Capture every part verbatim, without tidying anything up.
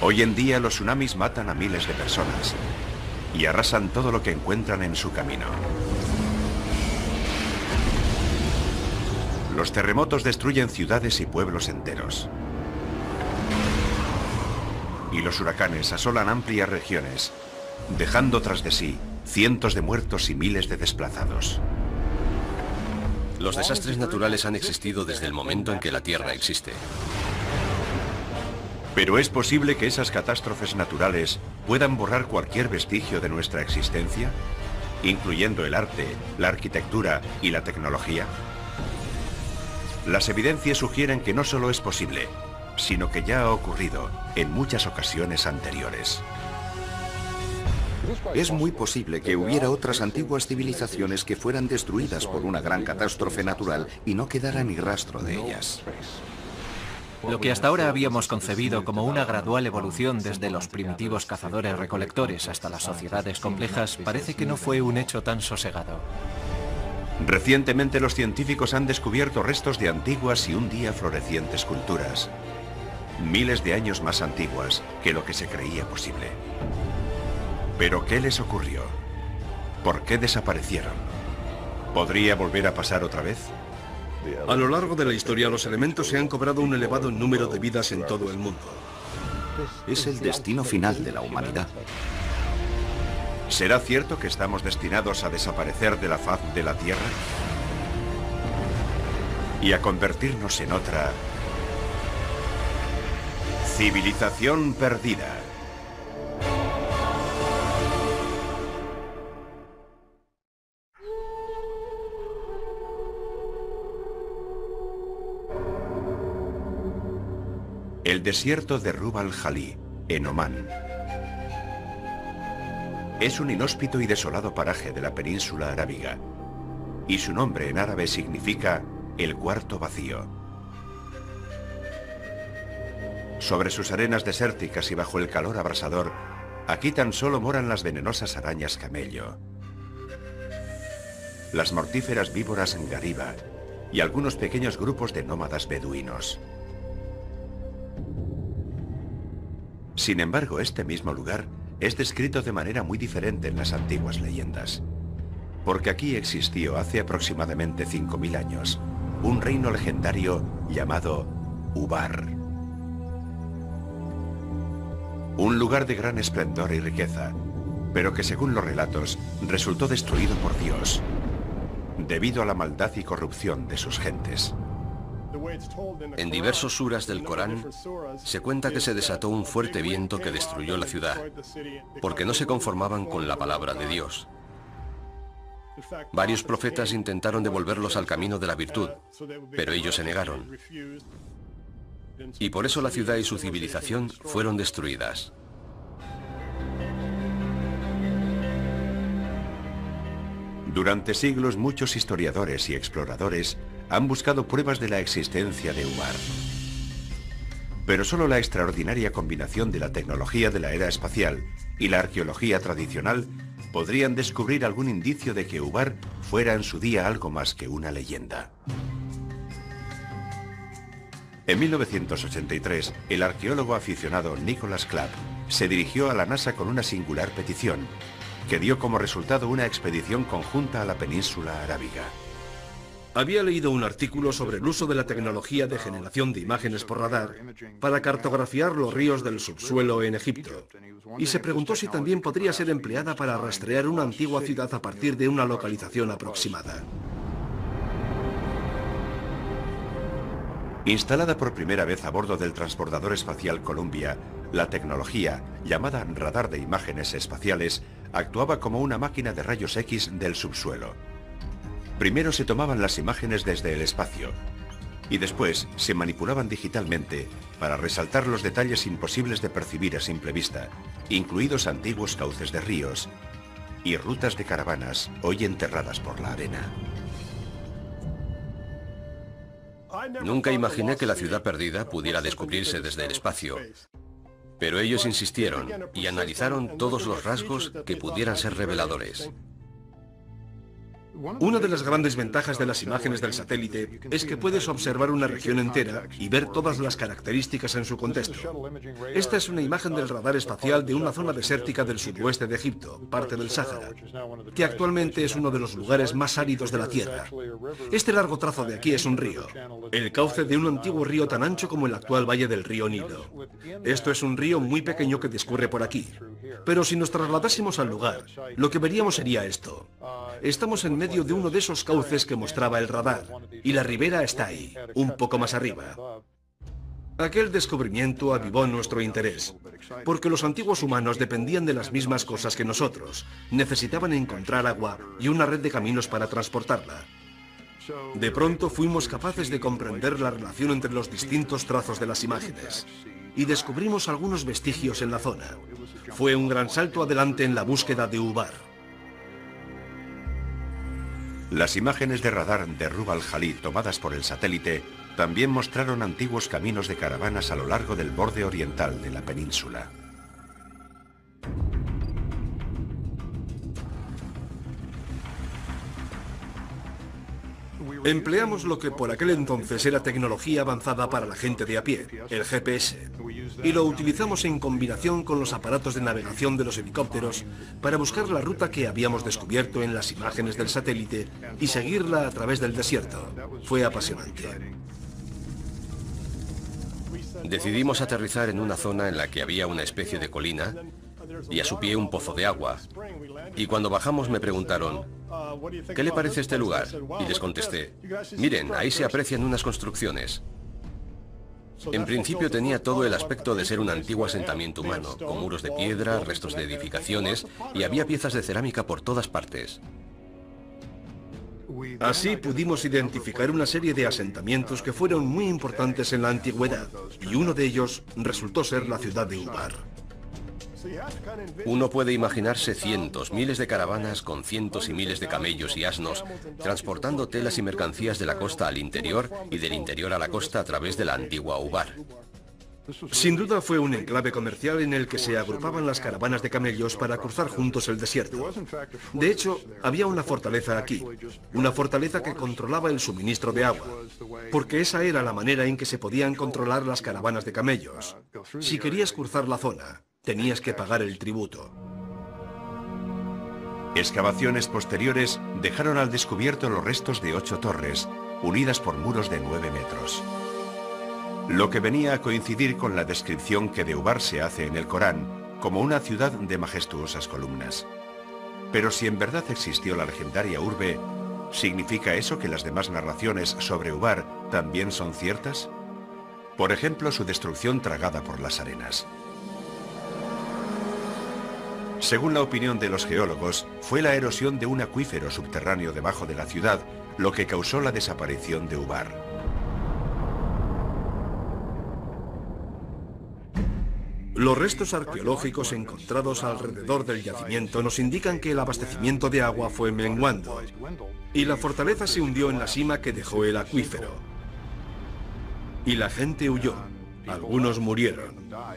Hoy en día los tsunamis matan a miles de personas y arrasan todo lo que encuentran en su camino. Los terremotos destruyen ciudades y pueblos enteros. Y los huracanes asolan amplias regiones, dejando tras de sí cientos de muertos y miles de desplazados. Los desastres naturales han existido desde el momento en que la Tierra existe. Pero ¿es posible que esas catástrofes naturales puedan borrar cualquier vestigio de nuestra existencia, incluyendo el arte, la arquitectura y la tecnología? Las evidencias sugieren que no solo es posible, sino que ya ha ocurrido en muchas ocasiones anteriores. Es muy posible que hubiera otras antiguas civilizaciones que fueran destruidas por una gran catástrofe natural y no quedara ni rastro de ellas. Lo que hasta ahora habíamos concebido como una gradual evolución desde los primitivos cazadores-recolectores hasta las sociedades complejas parece que no fue un hecho tan sosegado. Recientemente los científicos han descubierto restos de antiguas y un día florecientes culturas, miles de años más antiguas que lo que se creía posible. ¿Pero qué les ocurrió? ¿Por qué desaparecieron? ¿Podría volver a pasar otra vez? A lo largo de la historia, los elementos se han cobrado un elevado número de vidas en todo el mundo. Es el destino final de la humanidad. ¿Será cierto que estamos destinados a desaparecer de la faz de la Tierra? Y a convertirnos en otra civilización perdida. El desierto de Rub al-Khali, en Omán. Es un inhóspito y desolado paraje de la península arábiga, y su nombre en árabe significa el cuarto vacío. Sobre sus arenas desérticas y bajo el calor abrasador, aquí tan solo moran las venenosas arañas camello, las mortíferas víboras ngariba y algunos pequeños grupos de nómadas beduinos. Sin embargo, este mismo lugar es descrito de manera muy diferente en las antiguas leyendas, porque aquí existió hace aproximadamente cinco mil años un reino legendario llamado Ubar. Un lugar de gran esplendor y riqueza, pero que según los relatos resultó destruido por Dios, debido a la maldad y corrupción de sus gentes. En diversos suras del Corán se cuenta que se desató un fuerte viento que destruyó la ciudad, porque no se conformaban con la palabra de Dios. Varios profetas intentaron devolverlos al camino de la virtud, pero ellos se negaron. Y por eso la ciudad y su civilización fueron destruidas. Durante siglos muchos historiadores y exploradores han buscado pruebas de la existencia de Ubar. Pero solo la extraordinaria combinación de la tecnología de la era espacial y la arqueología tradicional podrían descubrir algún indicio de que Ubar fuera en su día algo más que una leyenda. En mil novecientos ochenta y tres, el arqueólogo aficionado Nicholas Clapp se dirigió a la NASA con una singular petición, que dio como resultado una expedición conjunta a la península arábiga. Había leído un artículo sobre el uso de la tecnología de generación de imágenes por radar para cartografiar los ríos del subsuelo en Egipto, y se preguntó si también podría ser empleada para rastrear una antigua ciudad a partir de una localización aproximada. Instalada por primera vez a bordo del transbordador espacial Columbia, la tecnología, llamada radar de imágenes espaciales, actuaba como una máquina de rayos X del subsuelo. Primero se tomaban las imágenes desde el espacio y después se manipulaban digitalmente para resaltar los detalles imposibles de percibir a simple vista, incluidos antiguos cauces de ríos y rutas de caravanas hoy enterradas por la arena. Nunca imaginé que la ciudad perdida pudiera descubrirse desde el espacio, pero ellos insistieron y analizaron todos los rasgos que pudieran ser reveladores. Una de las grandes ventajas de las imágenes del satélite es que puedes observar una región entera y ver todas las características en su contexto. Esta es una imagen del radar espacial de una zona desértica del sudoeste de Egipto, parte del Sáhara, que actualmente es uno de los lugares más áridos de la Tierra. Este largo trazo de aquí es un río, el cauce de un antiguo río tan ancho como el actual valle del río Nilo. Esto es un río muy pequeño que discurre por aquí. Pero si nos trasladásemos al lugar, lo que veríamos sería esto. Estamos en medio de uno de esos cauces que mostraba el radar, y la ribera está ahí, un poco más arriba. Aquel descubrimiento avivó nuestro interés, porque los antiguos humanos dependían de las mismas cosas que nosotros. Necesitaban encontrar agua y una red de caminos para transportarla. De pronto fuimos capaces de comprender la relación entre los distintos trazos de las imágenes, y descubrimos algunos vestigios en la zona. Fue un gran salto adelante en la búsqueda de Ubar. Las imágenes de radar de Rub al-Khali tomadas por el satélite también mostraron antiguos caminos de caravanas a lo largo del borde oriental de la península. Empleamos lo que por aquel entonces era tecnología avanzada para la gente de a pie, el G P S, y lo utilizamos en combinación con los aparatos de navegación de los helicópteros para buscar la ruta que habíamos descubierto en las imágenes del satélite y seguirla a través del desierto. Fue apasionante. Decidimos aterrizar en una zona en la que había una especie de colina y a su pie un pozo de agua. Y cuando bajamos me preguntaron, ¿qué le parece este lugar? Y les contesté, miren, ahí se aprecian unas construcciones. En principio tenía todo el aspecto de ser un antiguo asentamiento humano, con muros de piedra, restos de edificaciones, y había piezas de cerámica por todas partes. Así pudimos identificar una serie de asentamientos que fueron muy importantes en la antigüedad, y uno de ellos resultó ser la ciudad de Ubar. Uno puede imaginarse cientos, miles de caravanas con cientos y miles de camellos y asnos, transportando telas y mercancías de la costa al interior y del interior a la costa a través de la antigua Ubar. Sin duda fue un enclave comercial en el que se agrupaban las caravanas de camellos para cruzar juntos el desierto. De hecho, había una fortaleza aquí, una fortaleza que controlaba el suministro de agua, porque esa era la manera en que se podían controlar las caravanas de camellos. Si querías cruzar la zona, tenías que pagar el tributo. Excavaciones posteriores dejaron al descubierto los restos de ocho torres, unidas por muros de nueve metros. Lo que venía a coincidir con la descripción que de Ubar se hace en el Corán, como una ciudad de majestuosas columnas. Pero si en verdad existió la legendaria urbe, ¿significa eso que las demás narraciones sobre Ubar también son ciertas? Por ejemplo, su destrucción tragada por las arenas. Según la opinión de los geólogos, fue la erosión de un acuífero subterráneo debajo de la ciudad lo que causó la desaparición de Ubar. Los restos arqueológicos encontrados alrededor del yacimiento nos indican que el abastecimiento de agua fue menguando y la fortaleza se hundió en la sima que dejó el acuífero. Y la gente huyó. Algunos murieron.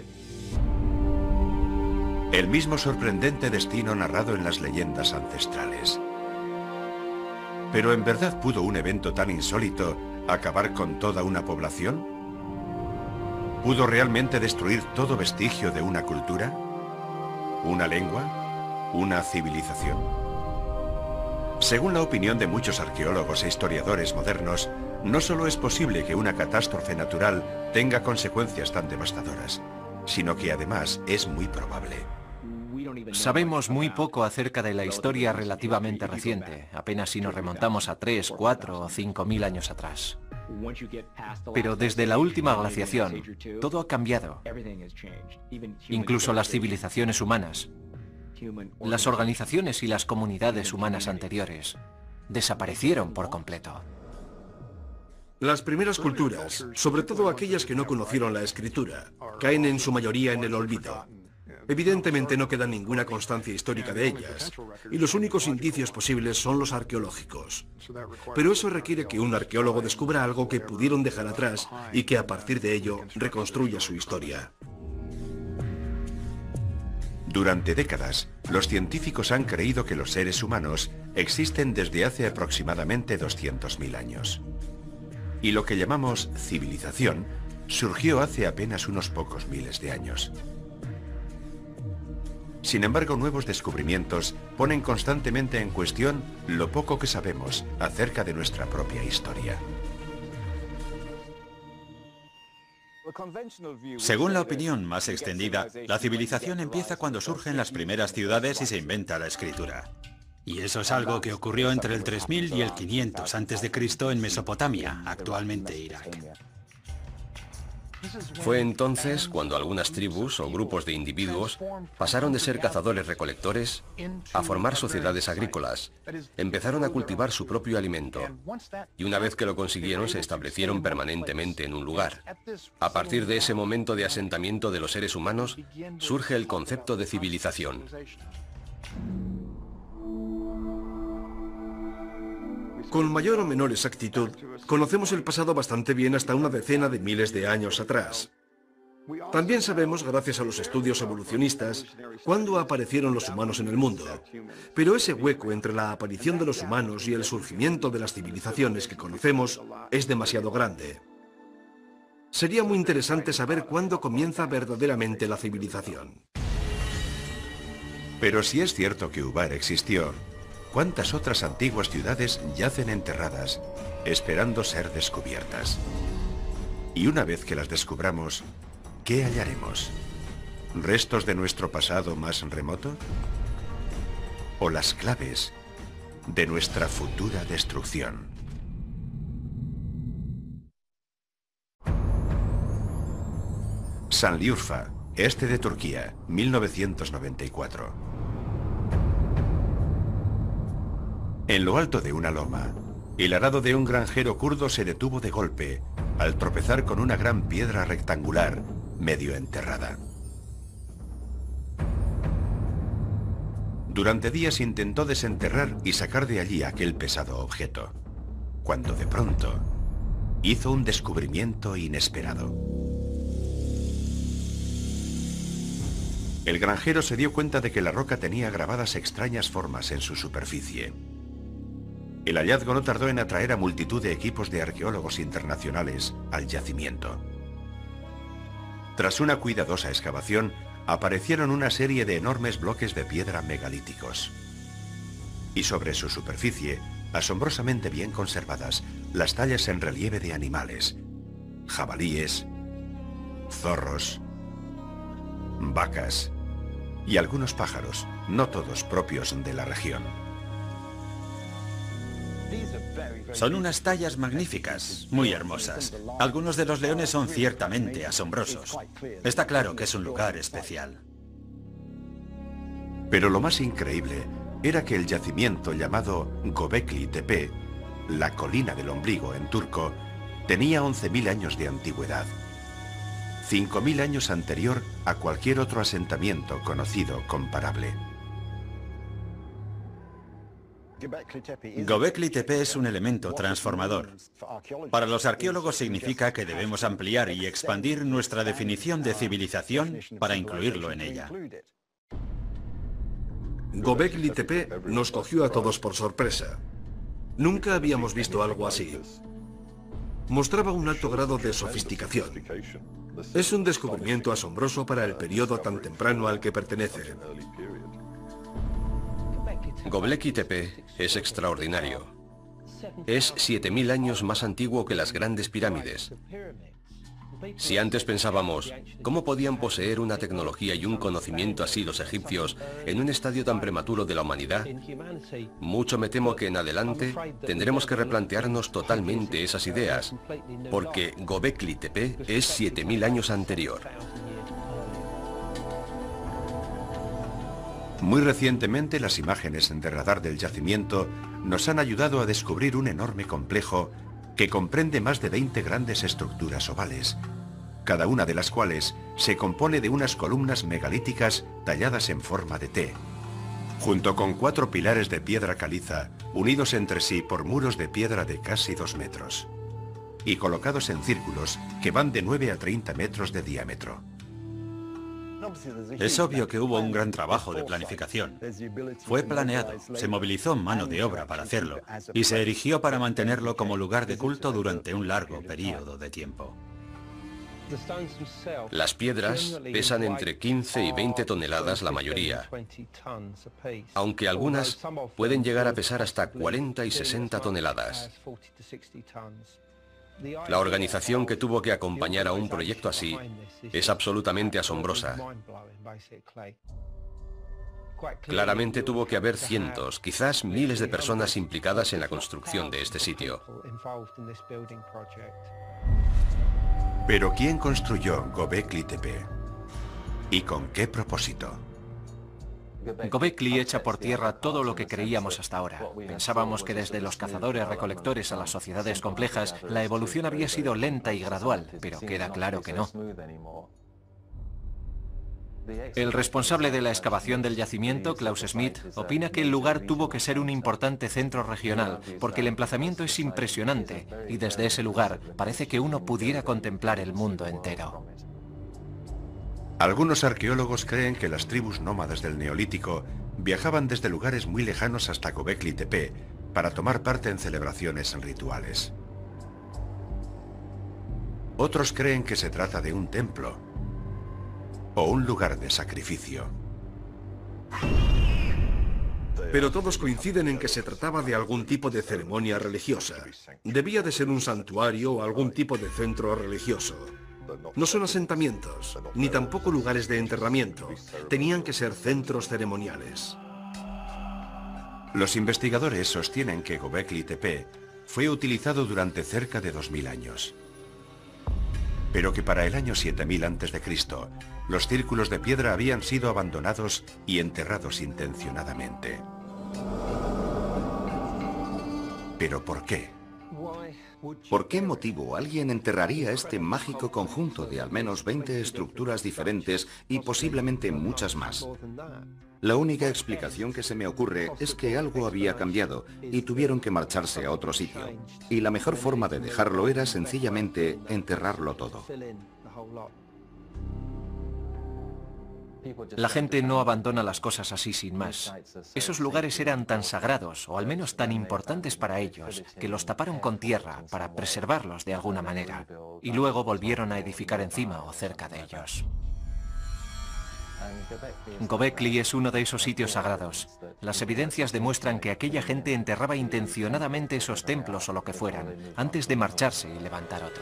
El mismo sorprendente destino narrado en las leyendas ancestrales. ¿Pero en verdad pudo un evento tan insólito acabar con toda una población? ¿Pudo realmente destruir todo vestigio de una cultura? ¿Una lengua? ¿Una civilización? Según la opinión de muchos arqueólogos e historiadores modernos, no solo es posible que una catástrofe natural tenga consecuencias tan devastadoras, sino que además es muy probable. Sabemos muy poco acerca de la historia relativamente reciente, apenas si nos remontamos a tres, cuatro o cinco mil años atrás. Pero desde la última glaciación, todo ha cambiado. Incluso las civilizaciones humanas, las organizaciones y las comunidades humanas anteriores, desaparecieron por completo. Las primeras culturas, sobre todo aquellas que no conocieron la escritura, caen en su mayoría en el olvido. Evidentemente no queda ninguna constancia histórica de ellas, y los únicos indicios posibles son los arqueológicos. Pero eso requiere que un arqueólogo descubra algo que pudieron dejar atrás y que a partir de ello reconstruya su historia. Durante décadas, los científicos han creído que los seres humanos existen desde hace aproximadamente doscientos mil años. Y lo que llamamos civilización surgió hace apenas unos pocos miles de años. Sin embargo, nuevos descubrimientos ponen constantemente en cuestión lo poco que sabemos acerca de nuestra propia historia. Según la opinión más extendida, la civilización empieza cuando surgen las primeras ciudades y se inventa la escritura. Y eso es algo que ocurrió entre el tres mil y el quinientos antes de Cristo en Mesopotamia, actualmente Irak. Fue entonces cuando algunas tribus o grupos de individuos pasaron de ser cazadores-recolectores a formar sociedades agrícolas. Empezaron a cultivar su propio alimento y una vez que lo consiguieron se establecieron permanentemente en un lugar. A partir de ese momento de asentamiento de los seres humanos surge el concepto de civilización. Con mayor o menor exactitud, conocemos el pasado bastante bien hasta una decena de miles de años atrás. También sabemos, gracias a los estudios evolucionistas, cuándo aparecieron los humanos en el mundo. Pero ese hueco entre la aparición de los humanos y el surgimiento de las civilizaciones que conocemos es demasiado grande. Sería muy interesante saber cuándo comienza verdaderamente la civilización. Pero si es cierto que Ubar existió, ¿cuántas otras antiguas ciudades yacen enterradas, esperando ser descubiertas? Y una vez que las descubramos, ¿qué hallaremos? ¿Restos de nuestro pasado más remoto? ¿O las claves de nuestra futura destrucción? Sanliurfa, este de Turquía, mil novecientos noventa y cuatro. En lo alto de una loma, el arado de un granjero kurdo se detuvo de golpe al tropezar con una gran piedra rectangular medio enterrada. Durante días intentó desenterrar y sacar de allí aquel pesado objeto, cuando de pronto hizo un descubrimiento inesperado. El granjero se dio cuenta de que la roca tenía grabadas extrañas formas en su superficie. El hallazgo no tardó en atraer a multitud de equipos de arqueólogos internacionales al yacimiento. Tras una cuidadosa excavación, aparecieron una serie de enormes bloques de piedra megalíticos. Y sobre su superficie, asombrosamente bien conservadas, las tallas en relieve de animales, jabalíes, zorros, vacas y algunos pájaros, no todos propios de la región. Son unas tallas magníficas, muy hermosas. Algunos de los leones son ciertamente asombrosos. Está claro que es un lugar especial. Pero lo más increíble era que el yacimiento llamado Göbekli Tepe, la colina del ombligo en turco, tenía once mil años de antigüedad. cinco mil años anterior a cualquier otro asentamiento conocido comparable. Göbekli Tepe es un elemento transformador. Para los arqueólogos significa que debemos ampliar y expandir nuestra definición de civilización para incluirlo en ella. Göbekli Tepe nos cogió a todos por sorpresa. Nunca habíamos visto algo así. Mostraba un alto grado de sofisticación. Es un descubrimiento asombroso para el periodo tan temprano al que pertenece. Göbekli Tepe es extraordinario. Es siete mil años más antiguo que las grandes pirámides. Si antes pensábamos, ¿cómo podían poseer una tecnología y un conocimiento así los egipcios en un estadio tan prematuro de la humanidad? Mucho me temo que en adelante tendremos que replantearnos totalmente esas ideas, porque Göbekli Tepe es siete mil años anterior. Muy recientemente, las imágenes de radar del yacimiento nos han ayudado a descubrir un enorme complejo que comprende más de veinte grandes estructuras ovales, cada una de las cuales se compone de unas columnas megalíticas talladas en forma de T, junto con cuatro pilares de piedra caliza unidos entre sí por muros de piedra de casi dos metros, y colocados en círculos que van de nueve a treinta metros de diámetro. Es obvio que hubo un gran trabajo de planificación. Fue planeado, se movilizó mano de obra para hacerlo y se erigió para mantenerlo como lugar de culto durante un largo periodo de tiempo. Las piedras pesan entre quince y veinte toneladas la mayoría, aunque algunas pueden llegar a pesar hasta cuarenta y sesenta toneladas. La organización que tuvo que acompañar a un proyecto así es absolutamente asombrosa. Claramente tuvo que haber cientos, quizás miles de personas implicadas en la construcción de este sitio. Pero ¿quién construyó Göbekli Tepe? ¿Y con qué propósito? Göbekli echa por tierra todo lo que creíamos hasta ahora. Pensábamos que desde los cazadores-recolectores a las sociedades complejas, la evolución había sido lenta y gradual, pero queda claro que no. El responsable de la excavación del yacimiento, Klaus Schmidt, opina que el lugar tuvo que ser un importante centro regional, porque el emplazamiento es impresionante, y desde ese lugar parece que uno pudiera contemplar el mundo entero. Algunos arqueólogos creen que las tribus nómadas del Neolítico viajaban desde lugares muy lejanos hasta Göbekli Tepe para tomar parte en celebraciones rituales. Otros creen que se trata de un templo o un lugar de sacrificio. Pero todos coinciden en que se trataba de algún tipo de ceremonia religiosa. Debía de ser un santuario o algún tipo de centro religioso. No son asentamientos, ni tampoco lugares de enterramiento. Tenían que ser centros ceremoniales. Los investigadores sostienen que Göbekli Tepe fue utilizado durante cerca de dos mil años. Pero que para el año siete mil antes de Cristo, los círculos de piedra habían sido abandonados y enterrados intencionadamente. ¿Pero por qué? ¿Por qué motivo alguien enterraría este mágico conjunto de al menos veinte estructuras diferentes y posiblemente muchas más? La única explicación que se me ocurre es que algo había cambiado y tuvieron que marcharse a otro sitio. Y la mejor forma de dejarlo era sencillamente enterrarlo todo. La gente no abandona las cosas así sin más. Esos lugares eran tan sagrados, o al menos tan importantes para ellos, que los taparon con tierra para preservarlos de alguna manera, y luego volvieron a edificar encima o cerca de ellos. Göbekli es uno de esos sitios sagrados. Las evidencias demuestran que aquella gente enterraba intencionadamente esos templos o lo que fueran, antes de marcharse y levantar otro.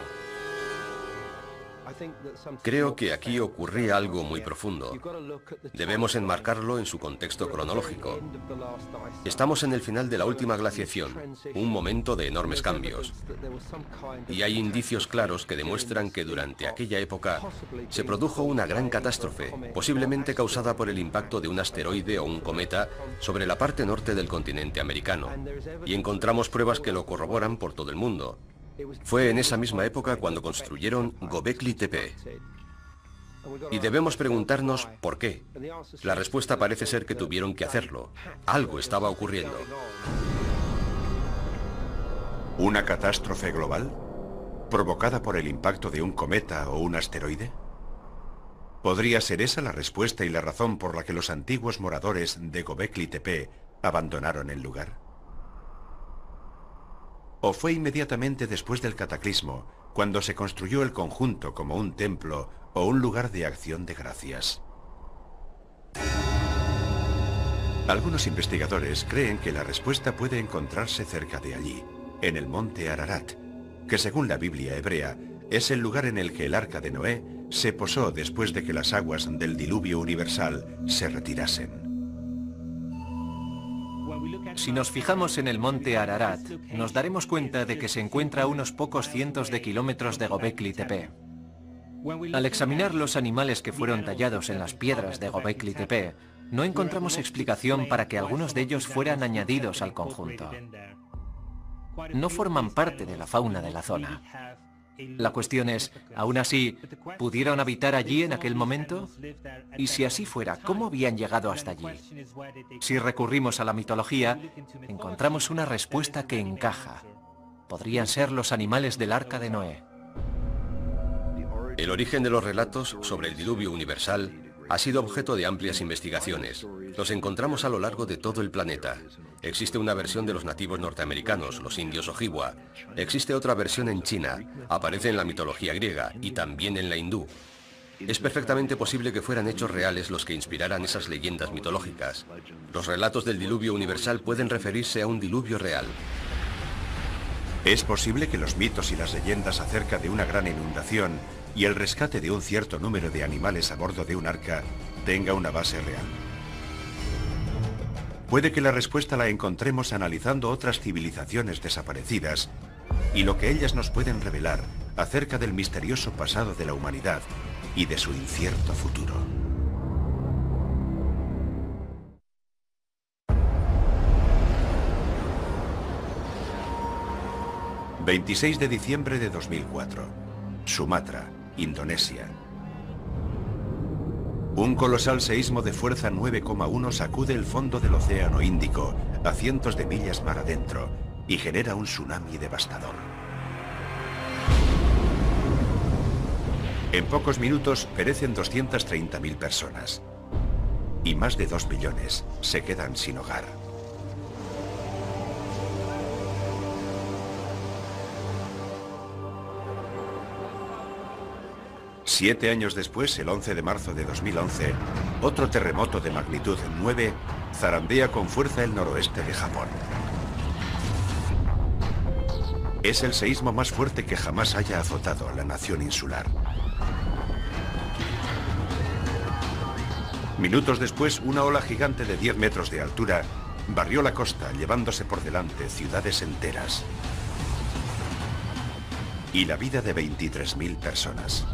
Creo que aquí ocurría algo muy profundo. Debemos enmarcarlo en su contexto cronológico. Estamos en el final de la última glaciación, un momento de enormes cambios. Y hay indicios claros que demuestran que durante aquella época se produjo una gran catástrofe, posiblemente causada por el impacto de un asteroide o un cometa sobre la parte norte del continente americano. Y encontramos pruebas que lo corroboran por todo el mundo. Fue en esa misma época cuando construyeron Göbekli Tepe. Y debemos preguntarnos por qué. La respuesta parece ser que tuvieron que hacerlo. Algo estaba ocurriendo. ¿Una catástrofe global? ¿Provocada por el impacto de un cometa o un asteroide? ¿Podría ser esa la respuesta y la razón por la que los antiguos moradores de Göbekli Tepe abandonaron el lugar? ¿O fue inmediatamente después del cataclismo, cuando se construyó el conjunto como un templo o un lugar de acción de gracias? Algunos investigadores creen que la respuesta puede encontrarse cerca de allí, en el monte Ararat, que según la Biblia hebrea, es el lugar en el que el arca de Noé se posó después de que las aguas del diluvio universal se retirasen. Si nos fijamos en el monte Ararat, nos daremos cuenta de que se encuentra a unos pocos cientos de kilómetros de Göbekli Tepe. Al examinar los animales que fueron tallados en las piedras de Göbekli Tepe, no encontramos explicación para que algunos de ellos fueran añadidos al conjunto. No forman parte de la fauna de la zona. La cuestión es, ¿aún así, pudieron habitar allí en aquel momento? Y si así fuera, ¿cómo habían llegado hasta allí? Si recurrimos a la mitología, encontramos una respuesta que encaja. Podrían ser los animales del arca de Noé. El origen de los relatos sobre el diluvio universal ha sido objeto de amplias investigaciones. Los encontramos a lo largo de todo el planeta. Existe una versión de los nativos norteamericanos, los indios Ojibwa. Existe otra versión en China. Aparece en la mitología griega y también en la hindú. Es perfectamente posible que fueran hechos reales los que inspiraran esas leyendas mitológicas. Los relatos del diluvio universal pueden referirse a un diluvio real. Es posible que los mitos y las leyendas acerca de una gran inundación y el rescate de un cierto número de animales a bordo de un arca tenga una base real. Puede que la respuesta la encontremos analizando otras civilizaciones desaparecidas y lo que ellas nos pueden revelar acerca del misterioso pasado de la humanidad y de su incierto futuro. veintiséis de diciembre de dos mil cuatro. Sumatra, Indonesia. Un colosal seísmo de fuerza nueve coma uno sacude el fondo del Océano Índico a cientos de millas mar adentro y genera un tsunami devastador. En pocos minutos perecen doscientas treinta mil personas y más de dos millones se quedan sin hogar. Siete años después, el once de marzo de dos mil once, otro terremoto de magnitud nueve zarandea con fuerza el noroeste de Japón. Es el seísmo más fuerte que jamás haya azotado a la nación insular. Minutos después, una ola gigante de diez metros de altura barrió la costa, llevándose por delante ciudades enteras y la vida de veintitrés mil personas.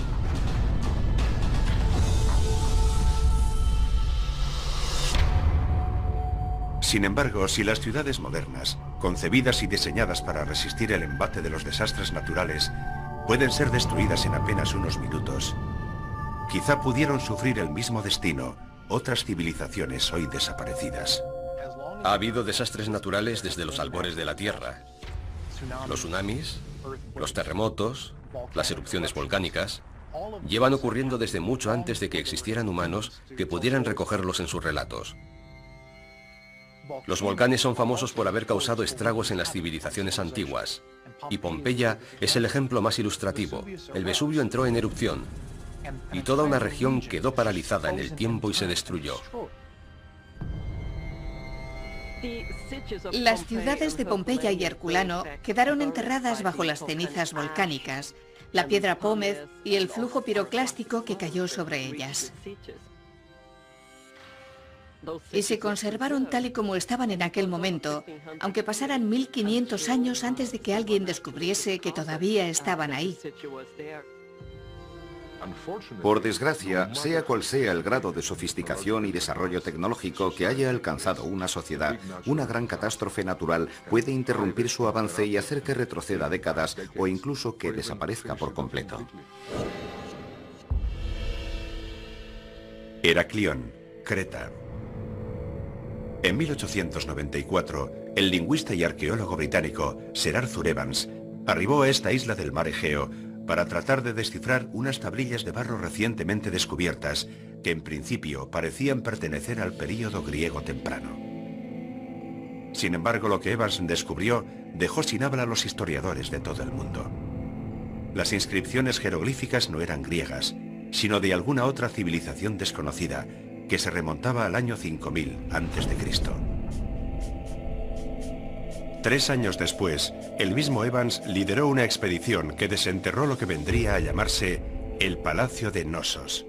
Sin embargo, si las ciudades modernas, concebidas y diseñadas para resistir el embate de los desastres naturales, pueden ser destruidas en apenas unos minutos, quizá pudieron sufrir el mismo destino otras civilizaciones hoy desaparecidas. Ha habido desastres naturales desde los albores de la Tierra. Los tsunamis, los terremotos, las erupciones volcánicas, llevan ocurriendo desde mucho antes de que existieran humanos que pudieran recogerlos en sus relatos. Los volcanes son famosos por haber causado estragos en las civilizaciones antiguas, y Pompeya es el ejemplo más ilustrativo. El Vesubio entró en erupción, y toda una región quedó paralizada en el tiempo y se destruyó. Las ciudades de Pompeya y Herculano quedaron enterradas bajo las cenizas volcánicas, la piedra pómez y el flujo piroclástico que cayó sobre ellas. Y se conservaron tal y como estaban en aquel momento, aunque pasaran mil quinientos años antes de que alguien descubriese que todavía estaban ahí. Por desgracia, sea cual sea el grado de sofisticación y desarrollo tecnológico que haya alcanzado una sociedad, una gran catástrofe natural puede interrumpir su avance y hacer que retroceda décadas o incluso que desaparezca por completo. Heraclión, Creta. En mil ochocientos noventa y cuatro, el lingüista y arqueólogo británico Sir Arthur Evans arribó a esta isla del mar Egeo para tratar de descifrar unas tablillas de barro recientemente descubiertas que en principio parecían pertenecer al período griego temprano. Sin embargo, lo que Evans descubrió dejó sin habla a los historiadores de todo el mundo. Las inscripciones jeroglíficas no eran griegas, sino de alguna otra civilización desconocida que se remontaba al año cinco mil antes de Cristo. Tres años después, el mismo Evans lideró una expedición que desenterró lo que vendría a llamarse el Palacio de Knossos.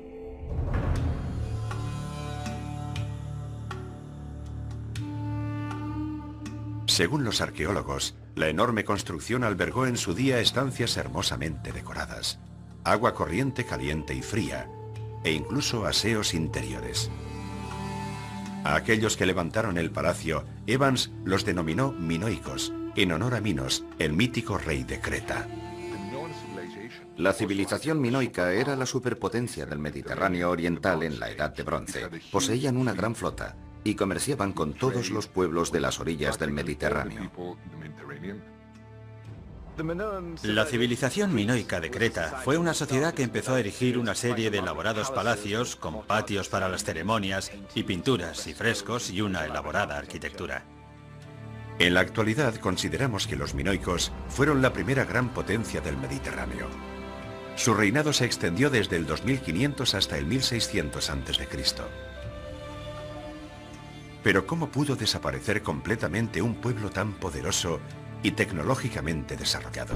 Según los arqueólogos, la enorme construcción albergó en su día estancias hermosamente decoradas, agua corriente caliente y fría, e incluso aseos interiores. A aquellos que levantaron el palacio, Evans los denominó minoicos, en honor a Minos, el mítico rey de Creta. La civilización minoica era la superpotencia del Mediterráneo oriental en la Edad de Bronce. Poseían una gran flota y comerciaban con todos los pueblos de las orillas del Mediterráneo. La civilización minoica de Creta fue una sociedad que empezó a erigir una serie de elaborados palacios con patios para las ceremonias y pinturas y frescos y una elaborada arquitectura. En la actualidad consideramos que los minoicos fueron la primera gran potencia del Mediterráneo. Su reinado se extendió desde el dos mil quinientos hasta el mil seiscientos antes de Cristo. Pero ¿cómo pudo desaparecer completamente un pueblo tan poderoso y tecnológicamente desarrollado?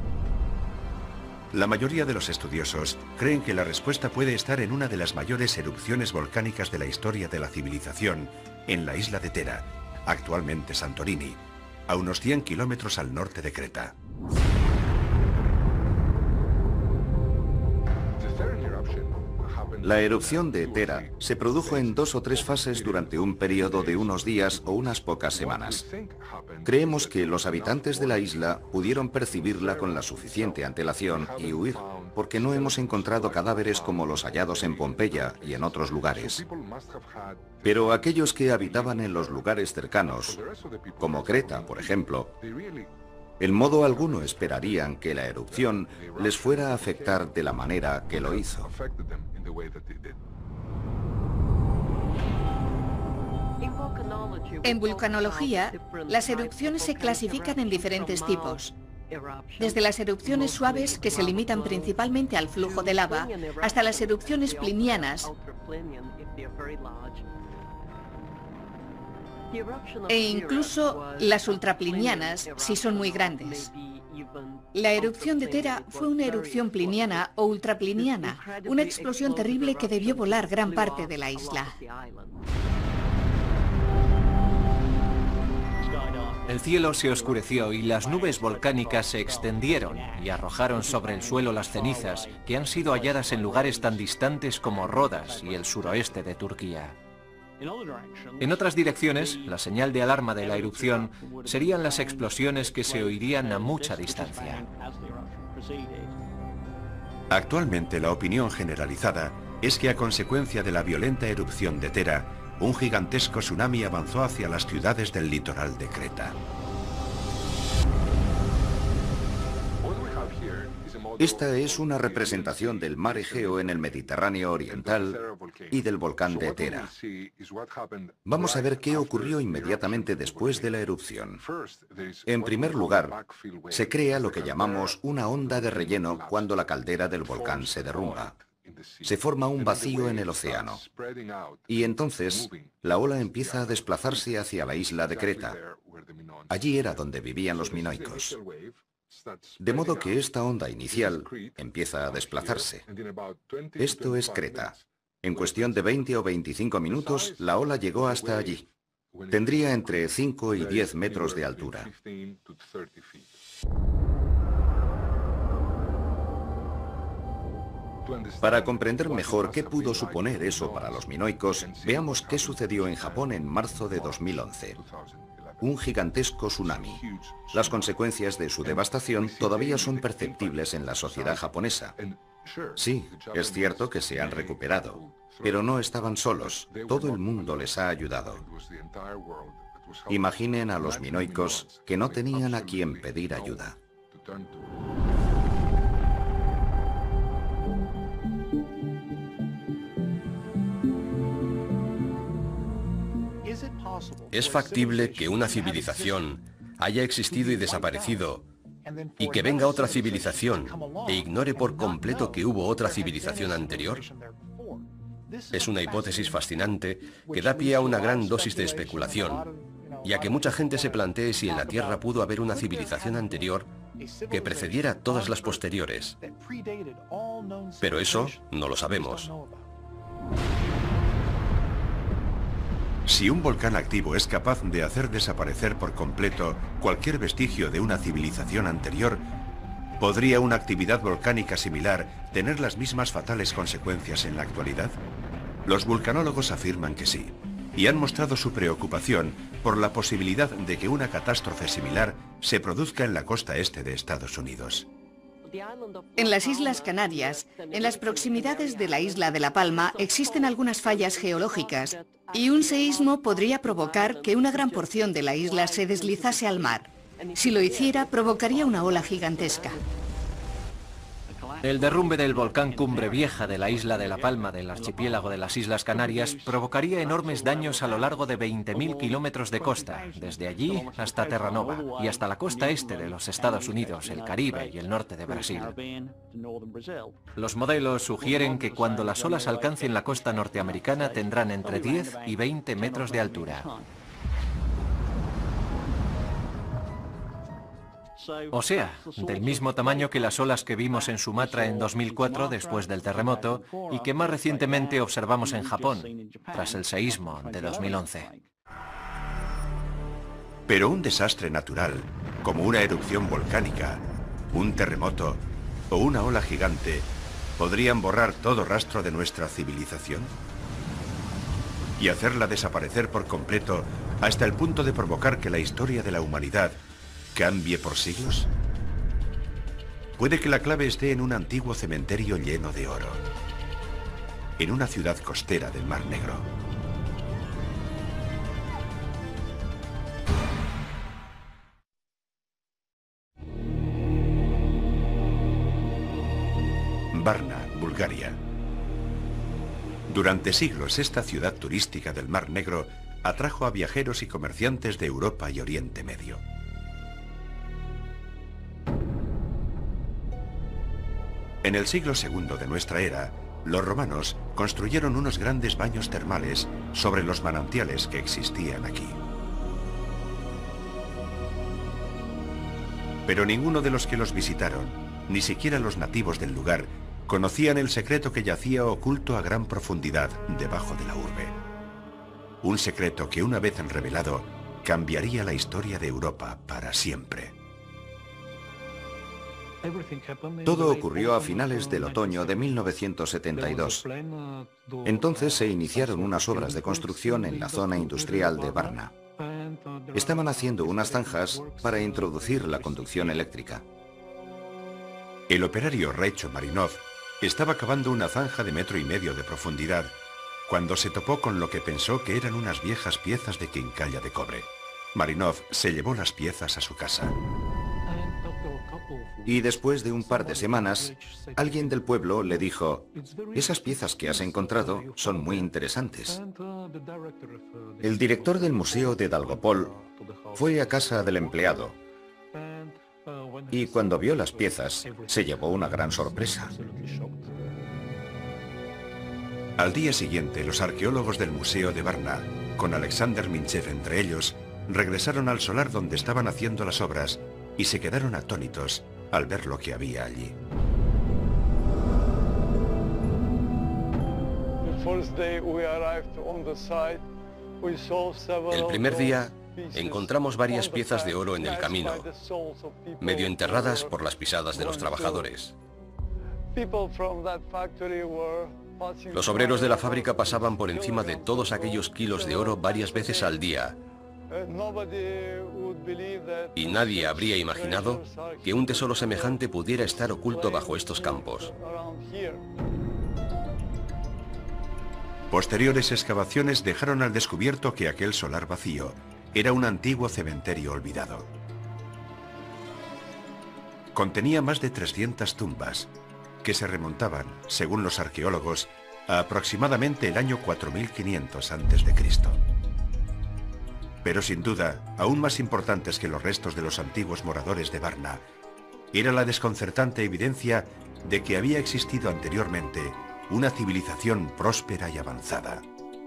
La mayoría de los estudiosos creen que la respuesta puede estar en una de las mayores erupciones volcánicas de la historia de la civilización, en la isla de Tera, actualmente Santorini, a unos cien kilómetros al norte de Creta. La erupción de Tera se produjo en dos o tres fases durante un periodo de unos días o unas pocas semanas. Creemos que los habitantes de la isla pudieron percibirla con la suficiente antelación y huir, porque no hemos encontrado cadáveres como los hallados en Pompeya y en otros lugares. Pero aquellos que habitaban en los lugares cercanos, como Creta, por ejemplo, en modo alguno esperarían que la erupción les fuera a afectar de la manera que lo hizo. En vulcanología, las erupciones se clasifican en diferentes tipos. Desde las erupciones suaves, que se limitan principalmente al flujo de lava, hasta las erupciones plinianas, e incluso las ultraplinianas, si son muy grandes. La erupción de Tera fue una erupción pliniana o ultrapliniana, una explosión terrible que debió volar gran parte de la isla. El cielo se oscureció y las nubes volcánicas se extendieron y arrojaron sobre el suelo las cenizas que han sido halladas en lugares tan distantes como Rodas y el suroeste de Turquía. En otras direcciones, la señal de alarma de la erupción serían las explosiones que se oirían a mucha distancia. Actualmente la opinión generalizada es que a consecuencia de la violenta erupción de Tera, un gigantesco tsunami avanzó hacia las ciudades del litoral de Creta. Esta es una representación del mar Egeo en el Mediterráneo oriental y del volcán de Tera. Vamos a ver qué ocurrió inmediatamente después de la erupción. En primer lugar, se crea lo que llamamos una onda de relleno cuando la caldera del volcán se derrumba. Se forma un vacío en el océano. Y entonces, la ola empieza a desplazarse hacia la isla de Creta. Allí era donde vivían los minoicos. De modo que esta onda inicial empieza a desplazarse. Esto es Creta. En cuestión de veinte o veinticinco minutos, la ola llegó hasta allí. Tendría entre cinco y diez metros de altura. Para comprender mejor qué pudo suponer eso para los minoicos, veamos qué sucedió en Japón en marzo de dos mil once. Un gigantesco tsunami. Las consecuencias de su devastación todavía son perceptibles en la sociedad japonesa. Sí, es cierto que se han recuperado, pero no estaban solos. Todo el mundo les ha ayudado. Imaginen a los minoicos que no tenían a quien pedir ayuda. ¿Es factible que una civilización haya existido y desaparecido y que venga otra civilización e ignore por completo que hubo otra civilización anterior? Es una hipótesis fascinante que da pie a una gran dosis de especulación y a que mucha gente se plantee si en la Tierra pudo haber una civilización anterior que precediera a todas las posteriores. Pero eso no lo sabemos. Si un volcán activo es capaz de hacer desaparecer por completo cualquier vestigio de una civilización anterior, ¿podría una actividad volcánica similar tener las mismas fatales consecuencias en la actualidad? Los vulcanólogos afirman que sí, y han mostrado su preocupación por la posibilidad de que una catástrofe similar se produzca en la costa este de Estados Unidos. En las Islas Canarias, en las proximidades de la isla de La Palma, existen algunas fallas geológicas y un seísmo podría provocar que una gran porción de la isla se deslizase al mar. Si lo hiciera, provocaría una ola gigantesca. El derrumbe del volcán Cumbre Vieja de la isla de La Palma del archipiélago de las Islas Canarias provocaría enormes daños a lo largo de veinte mil kilómetros de costa, desde allí hasta Terranova y hasta la costa este de los Estados Unidos, el Caribe y el norte de Brasil. Los modelos sugieren que cuando las olas alcancen la costa norteamericana tendrán entre diez y veinte metros de altura. O sea, del mismo tamaño que las olas que vimos en Sumatra en dos mil cuatro después del terremoto y que más recientemente observamos en Japón, tras el seísmo de dos mil once. Pero un desastre natural, como una erupción volcánica, un terremoto o una ola gigante, ¿podrían borrar todo rastro de nuestra civilización? Y hacerla desaparecer por completo hasta el punto de provocar que la historia de la humanidad cambie por siglos? Puede que la clave esté en un antiguo cementerio lleno de oro, en una ciudad costera del Mar Negro. Varna, Bulgaria. Durante siglos, esta ciudad turística del Mar Negro atrajo a viajeros y comerciantes de Europa y Oriente Medio. En el siglo segundo de nuestra era, los romanos construyeron unos grandes baños termales sobre los manantiales que existían aquí. Pero ninguno de los que los visitaron, ni siquiera los nativos del lugar, conocían el secreto que yacía oculto a gran profundidad debajo de la urbe. Un secreto que, una vez revelado, cambiaría la historia de Europa para siempre. Todo ocurrió a finales del otoño de mil novecientos setenta y dos. Entonces se iniciaron unas obras de construcción en la zona industrial de Varna. Estaban haciendo unas zanjas para introducir la conducción eléctrica. El operario Reicho Marinov estaba cavando una zanja de metro y medio de profundidad cuando se topó con lo que pensó que eran unas viejas piezas de quincalla de cobre. Marinov se llevó las piezas a su casa. Y después de un par de semanas, alguien del pueblo le dijo: esas piezas que has encontrado son muy interesantes. El director del museo de Dalgopol fue a casa del empleado y cuando vio las piezas se llevó una gran sorpresa. Al día siguiente, los arqueólogos del museo de Varna, con Alexander Minchev entre ellos, regresaron al solar donde estaban haciendo las obras y se quedaron atónitos al ver lo que había allí. El primer día encontramos varias piezas de oro en el camino, medio enterradas por las pisadas de los trabajadores. Los obreros de la fábrica pasaban por encima de todos aquellos kilos de oro varias veces al día. Y nadie habría imaginado que un tesoro semejante pudiera estar oculto bajo estos campos. Posteriores excavaciones dejaron al descubierto que aquel solar vacío era un antiguo cementerio olvidado. Contenía más de trescientas tumbas, que se remontaban, según los arqueólogos, a aproximadamente el año cuatro mil quinientos antes de Cristo. Pero sin duda, aún más importantes que los restos de los antiguos moradores de Varna, era la desconcertante evidencia de que había existido anteriormente una civilización próspera y avanzada.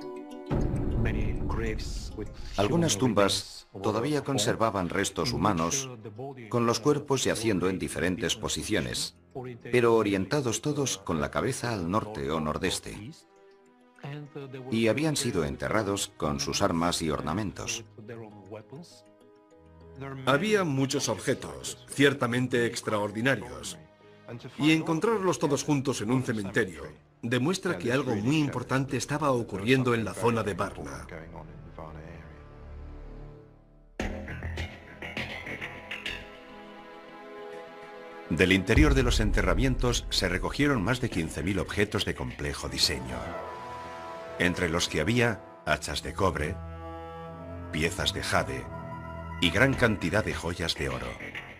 Algunas tumbas todavía conservaban restos humanos, con los cuerpos yaciendo en diferentes posiciones, pero orientados todos con la cabeza al norte o nordeste. Y habían sido enterrados con sus armas y ornamentos. Había muchos objetos, ciertamente extraordinarios, y encontrarlos todos juntos en un cementerio demuestra que algo muy importante estaba ocurriendo en la zona de Varna. Del interior de los enterramientos se recogieron más de quince mil objetos de complejo diseño, entre los que había hachas de cobre, piezas de jade y gran cantidad de joyas de oro.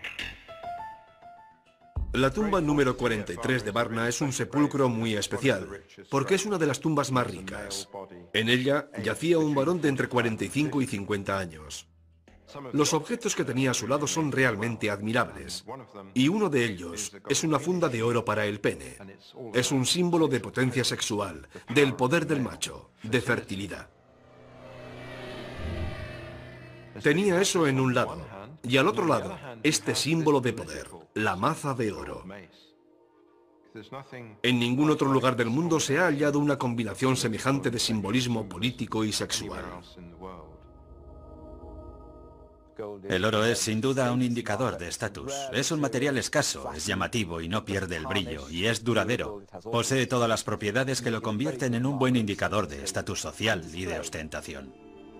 La tumba número cuarenta y tres de Varna es un sepulcro muy especial, porque es una de las tumbas más ricas. En ella yacía un varón de entre cuarenta y cinco y cincuenta años. Los objetos que tenía a su lado son realmente admirables, y uno de ellos es una funda de oro para el pene. Es un símbolo de potencia sexual, del poder del macho, de fertilidad. Tenía eso en un lado, y al otro lado, este símbolo de poder, la maza de oro. En ningún otro lugar del mundo se ha hallado una combinación semejante de simbolismo político y sexual. El oro es sin duda un indicador de estatus. Es un material escaso, es llamativo y no pierde el brillo, y es duradero. Posee todas las propiedades que lo convierten en un buen indicador de estatus social y de ostentación.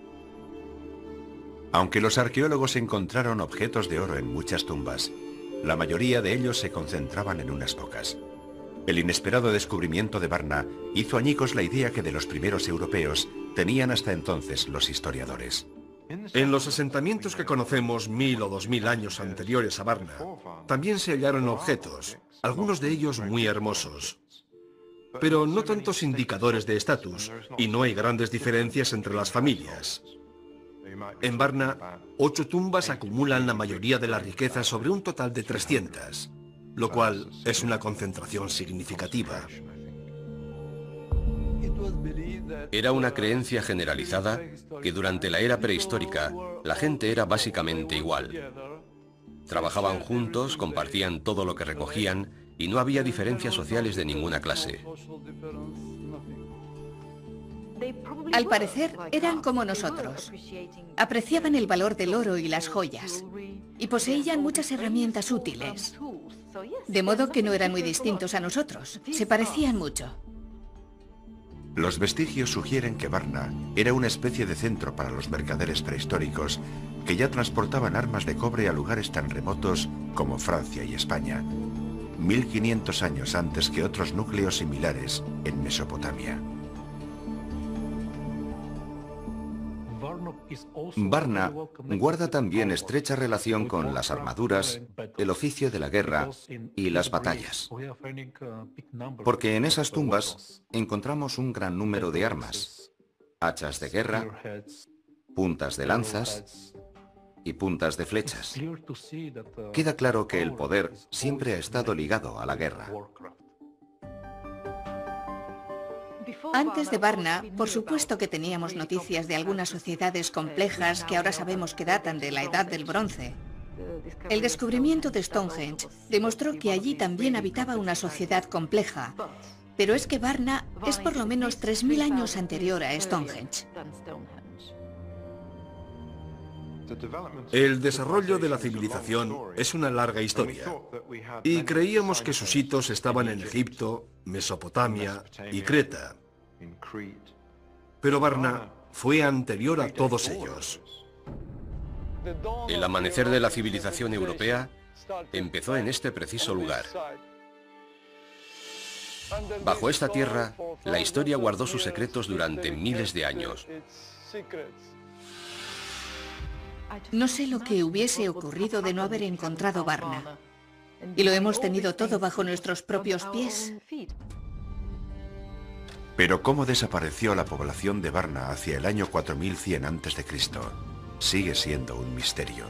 Aunque los arqueólogos encontraron objetos de oro en muchas tumbas, la mayoría de ellos se concentraban en unas pocas. El inesperado descubrimiento de Varna hizo añicos la idea que de los primeros europeos tenían hasta entonces los historiadores. En los asentamientos que conocemos mil o dos mil años anteriores a Varna, también se hallaron objetos, algunos de ellos muy hermosos, pero no tantos indicadores de estatus, y no hay grandes diferencias entre las familias. En Varna, ocho tumbas acumulan la mayoría de la riqueza sobre un total de trescientas, lo cual es una concentración significativa. Era una creencia generalizada que durante la era prehistórica la gente era básicamente igual. Trabajaban juntos, compartían todo lo que recogían y no había diferencias sociales de ninguna clase. Al parecer, eran como nosotros. Apreciaban el valor del oro y las joyas, y poseían muchas herramientas útiles. De modo que no eran muy distintos a nosotros, se parecían mucho. Los vestigios sugieren que Varna era una especie de centro para los mercaderes prehistóricos que ya transportaban armas de cobre a lugares tan remotos como Francia y España, mil quinientos años antes que otros núcleos similares en Mesopotamia. Varna guarda también estrecha relación con las armaduras, el oficio de la guerra y las batallas, porque en esas tumbas encontramos un gran número de armas, hachas de guerra, puntas de lanzas y puntas de flechas. Queda claro que el poder siempre ha estado ligado a la guerra. Antes de Varna, por supuesto que teníamos noticias de algunas sociedades complejas que ahora sabemos que datan de la Edad del Bronce. El descubrimiento de Stonehenge demostró que allí también habitaba una sociedad compleja, pero es que Varna es por lo menos tres mil años anterior a Stonehenge. El desarrollo de la civilización es una larga historia, y creíamos que sus hitos estaban en Egipto, Mesopotamia y Creta. Pero Varna fue anterior a todos ellos. El amanecer de la civilización europea empezó en este preciso lugar. Bajo esta tierra, la historia guardó sus secretos durante miles de años. No sé lo que hubiese ocurrido de no haber encontrado Varna. Y lo hemos tenido todo bajo nuestros propios pies. Pero ¿cómo desapareció la población de Varna hacia el año cuatro mil cien antes de Cristo? Sigue siendo un misterio.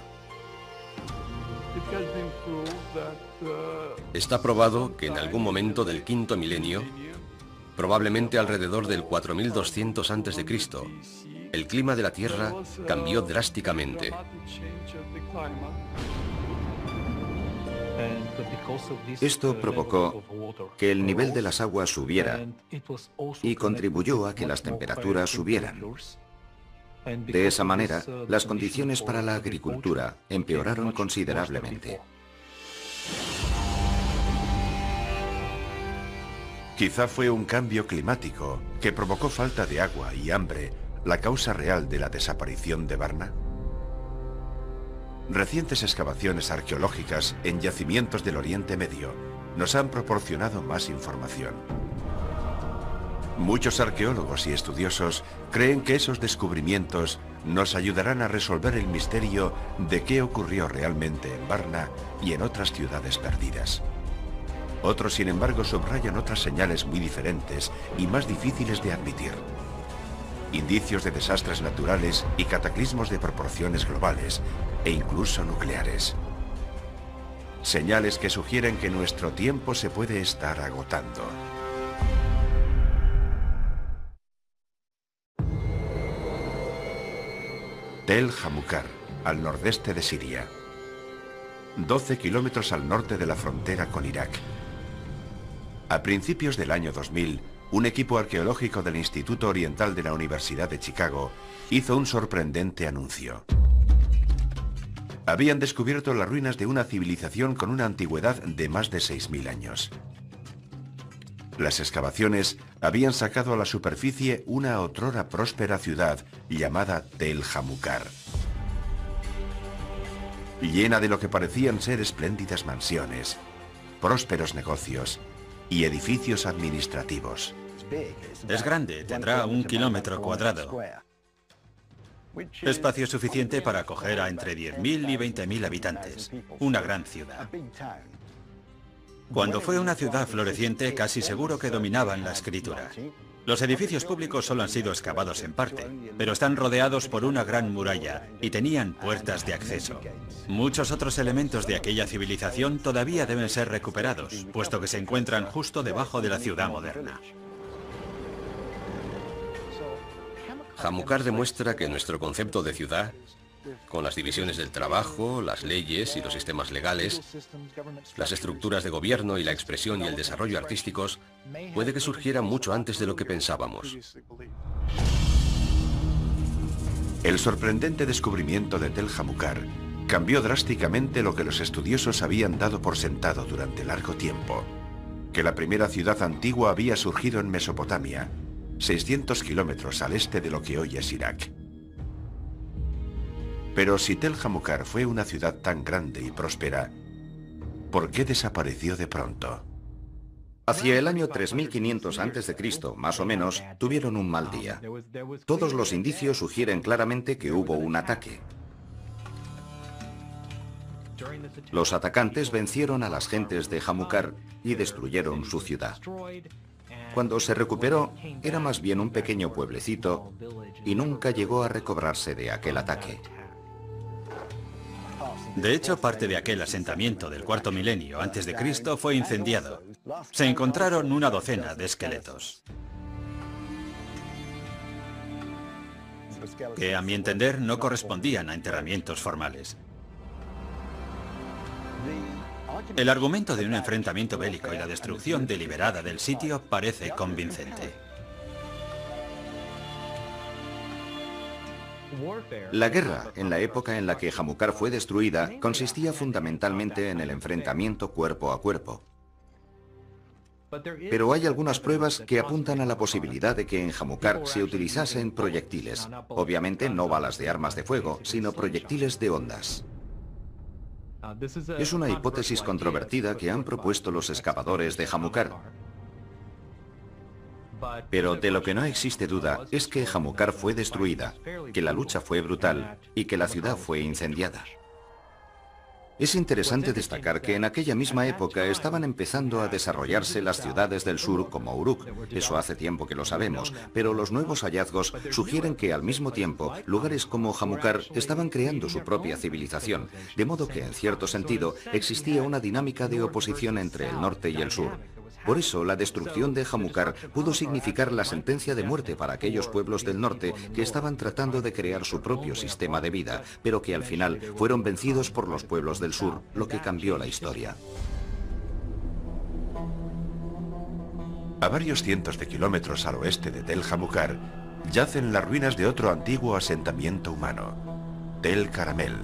Está probado que en algún momento del quinto milenio, probablemente alrededor del cuatro mil doscientos antes de Cristo, el clima de la Tierra cambió drásticamente. Esto provocó que el nivel de las aguas subiera y contribuyó a que las temperaturas subieran. De esa manera, las condiciones para la agricultura empeoraron considerablemente. Quizá fue un cambio climático que provocó falta de agua y hambre la causa real de la desaparición de Varna. Recientes excavaciones arqueológicas en yacimientos del Oriente Medio nos han proporcionado más información. Muchos arqueólogos y estudiosos creen que esos descubrimientos nos ayudarán a resolver el misterio de qué ocurrió realmente en Varna y en otras ciudades perdidas. Otros, sin embargo, subrayan otras señales muy diferentes y más difíciles de admitir. Indicios de desastres naturales y cataclismos de proporciones globales e incluso nucleares. Señales que sugieren que nuestro tiempo se puede estar agotando. Tel Hamukar, al nordeste de Siria. doce kilómetros al norte de la frontera con Irak. A principios del año dos mil, un equipo arqueológico del Instituto Oriental de la Universidad de Chicago hizo un sorprendente anuncio. Habían descubierto las ruinas de una civilización con una antigüedad de más de seis mil años. Las excavaciones habían sacado a la superficie una otrora próspera ciudad llamada Tel Hamukar, llena de lo que parecían ser espléndidas mansiones, prósperos negocios y edificios administrativos. Es grande, tendrá un kilómetro cuadrado. Espacio suficiente para acoger a entre diez mil y veinte mil habitantes. Una gran ciudad. Cuando fue una ciudad floreciente, casi seguro que dominaban la escritura. Los edificios públicos solo han sido excavados en parte, pero están rodeados por una gran muralla y tenían puertas de acceso. Muchos otros elementos de aquella civilización todavía deben ser recuperados, puesto que se encuentran justo debajo de la ciudad moderna. Hamukar demuestra que nuestro concepto de ciudad, con las divisiones del trabajo, las leyes y los sistemas legales, las estructuras de gobierno y la expresión y el desarrollo artísticos, puede que surgiera mucho antes de lo que pensábamos. El sorprendente descubrimiento de Tel Hamukar cambió drásticamente lo que los estudiosos habían dado por sentado durante largo tiempo: que la primera ciudad antigua había surgido en Mesopotamia, seiscientos kilómetros al este de lo que hoy es Irak. Pero si Tel Hamukar fue una ciudad tan grande y próspera, ¿por qué desapareció de pronto? Hacia el año tres mil quinientos antes de Cristo, más o menos, tuvieron un mal día. Todos los indicios sugieren claramente que hubo un ataque. Los atacantes vencieron a las gentes de Hamukar y destruyeron su ciudad. Cuando se recuperó, era más bien un pequeño pueblecito y nunca llegó a recobrarse de aquel ataque. De hecho, parte de aquel asentamiento del cuarto milenio antes de Cristo fue incendiado. Se encontraron una docena de esqueletos, que a mi entender no correspondían a enterramientos formales. El argumento de un enfrentamiento bélico y la destrucción deliberada del sitio parece convincente. La guerra, en la época en la que Hamukar fue destruida, consistía fundamentalmente en el enfrentamiento cuerpo a cuerpo. Pero hay algunas pruebas que apuntan a la posibilidad de que en Hamukar se utilizasen proyectiles. Obviamente no balas de armas de fuego, sino proyectiles de ondas. Es una hipótesis controvertida que han propuesto los excavadores de Hamukar. Pero de lo que no existe duda es que Hamukar fue destruida, que la lucha fue brutal y que la ciudad fue incendiada. Es interesante destacar que en aquella misma época estaban empezando a desarrollarse las ciudades del sur como Uruk. Eso hace tiempo que lo sabemos, pero los nuevos hallazgos sugieren que al mismo tiempo lugares como Hamukar estaban creando su propia civilización, de modo que en cierto sentido existía una dinámica de oposición entre el norte y el sur. Por eso, la destrucción de Hamukar pudo significar la sentencia de muerte para aquellos pueblos del norte que estaban tratando de crear su propio sistema de vida, pero que al final fueron vencidos por los pueblos del sur, lo que cambió la historia. A varios cientos de kilómetros al oeste de Tel Hamukar yacen las ruinas de otro antiguo asentamiento humano, Tel Caramel.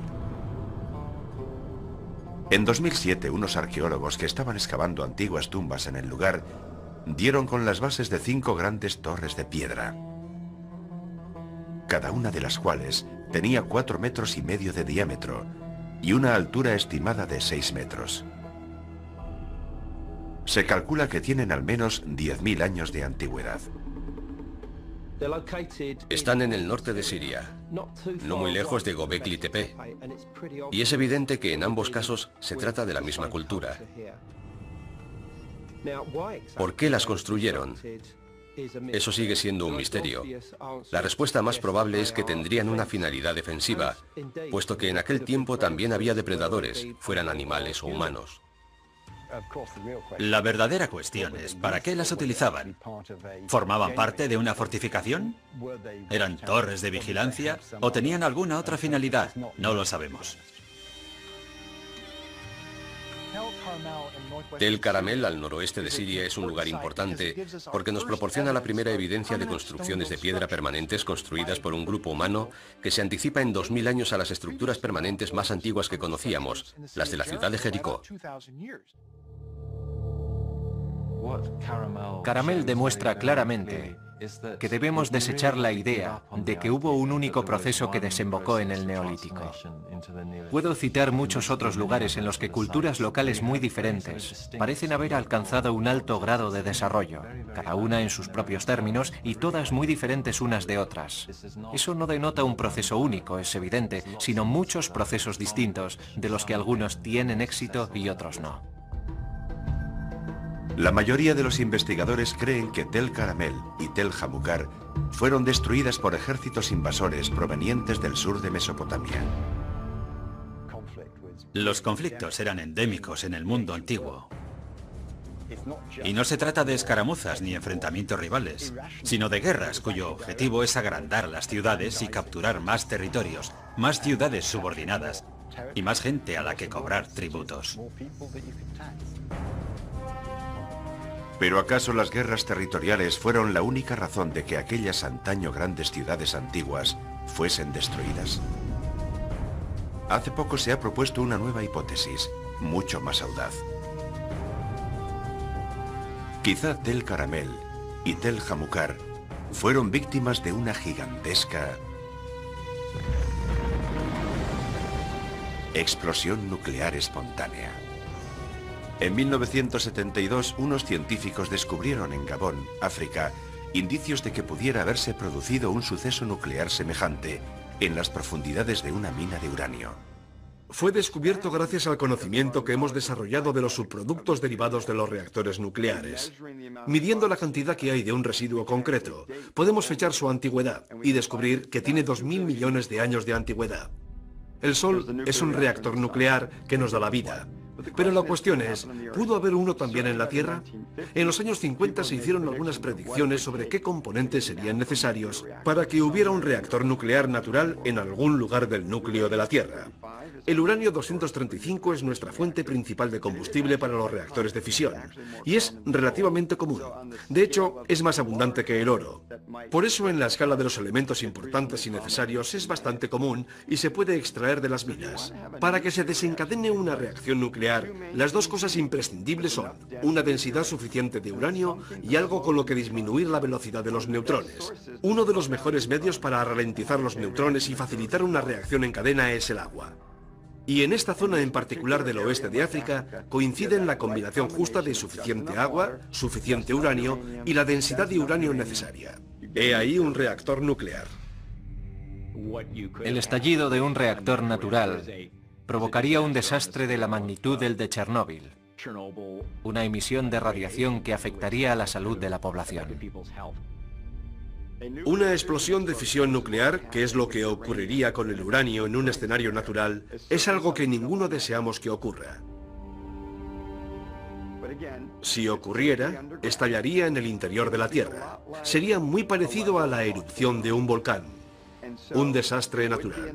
En dos mil siete, unos arqueólogos que estaban excavando antiguas tumbas en el lugar dieron con las bases de cinco grandes torres de piedra, cada una de las cuales tenía cuatro metros y medio de diámetro y una altura estimada de seis metros. Se calcula que tienen al menos diez mil años de antigüedad. Están en el norte de Siria, no muy lejos de Göbekli Tepe, y es evidente que en ambos casos se trata de la misma cultura. ¿Por qué las construyeron? Eso sigue siendo un misterio. La respuesta más probable es que tendrían una finalidad defensiva, puesto que en aquel tiempo también había depredadores, fueran animales o humanos. La verdadera cuestión es, ¿para qué las utilizaban? ¿Formaban parte de una fortificación? ¿Eran torres de vigilancia? ¿O tenían alguna otra finalidad? No lo sabemos. Tel Caramel, al noroeste de Siria, es un lugar importante porque nos proporciona la primera evidencia de construcciones de piedra permanentes construidas por un grupo humano que se anticipa en dos mil años a las estructuras permanentes más antiguas que conocíamos, las de la ciudad de Jericó. Caramel demuestra claramente que debemos desechar la idea de que hubo un único proceso que desembocó en el Neolítico. Puedo citar muchos otros lugares en los que culturas locales muy diferentes parecen haber alcanzado un alto grado de desarrollo, cada una en sus propios términos y todas muy diferentes unas de otras. Eso no denota un proceso único, es evidente, sino muchos procesos distintos, de los que algunos tienen éxito y otros no. La mayoría de los investigadores creen que Tel Caramel y Tel Jamukar fueron destruidas por ejércitos invasores provenientes del sur de Mesopotamia. Los conflictos eran endémicos en el mundo antiguo. Y no se trata de escaramuzas ni enfrentamientos rivales, sino de guerras cuyo objetivo es agrandar las ciudades y capturar más territorios, más ciudades subordinadas y más gente a la que cobrar tributos. ¿Pero acaso las guerras territoriales fueron la única razón de que aquellas antaño grandes ciudades antiguas fuesen destruidas? Hace poco se ha propuesto una nueva hipótesis, mucho más audaz. Quizá Tel Caramel y Tel Jamukar fueron víctimas de una gigantesca explosión nuclear espontánea. En mil novecientos setenta y dos, unos científicos descubrieron en Gabón, África, indicios de que pudiera haberse producido un suceso nuclear semejante en las profundidades de una mina de uranio. Fue descubierto gracias al conocimiento que hemos desarrollado de los subproductos derivados de los reactores nucleares. Midiendo la cantidad que hay de un residuo concreto, podemos fechar su antigüedad y descubrir que tiene dos mil millones de años de antigüedad. El Sol es un reactor nuclear que nos da la vida. Pero la cuestión es, ¿pudo haber uno también en la Tierra? En los años cincuenta se hicieron algunas predicciones sobre qué componentes serían necesarios para que hubiera un reactor nuclear natural en algún lugar del núcleo de la Tierra. El uranio doscientos treinta y cinco es nuestra fuente principal de combustible para los reactores de fisión, y es relativamente común. De hecho, es más abundante que el oro. Por eso, en la escala de los elementos importantes y necesarios, es bastante común y se puede extraer de las minas. Para que se desencadene una reacción nuclear, las dos cosas imprescindibles son una densidad suficiente de uranio y algo con lo que disminuir la velocidad de los neutrones. Uno de los mejores medios para ralentizar los neutrones y facilitar una reacción en cadena es el agua. Y en esta zona en particular del oeste de África coinciden la combinación justa de suficiente agua, suficiente uranio y la densidad de uranio necesaria. He ahí un reactor nuclear. El estallido de un reactor natural provocaría un desastre de la magnitud del de Chernóbil, una emisión de radiación que afectaría a la salud de la población. Una explosión de fisión nuclear, que es lo que ocurriría con el uranio en un escenario natural, es algo que ninguno deseamos que ocurra. Si ocurriera, estallaría en el interior de la Tierra. Sería muy parecido a la erupción de un volcán, un desastre natural.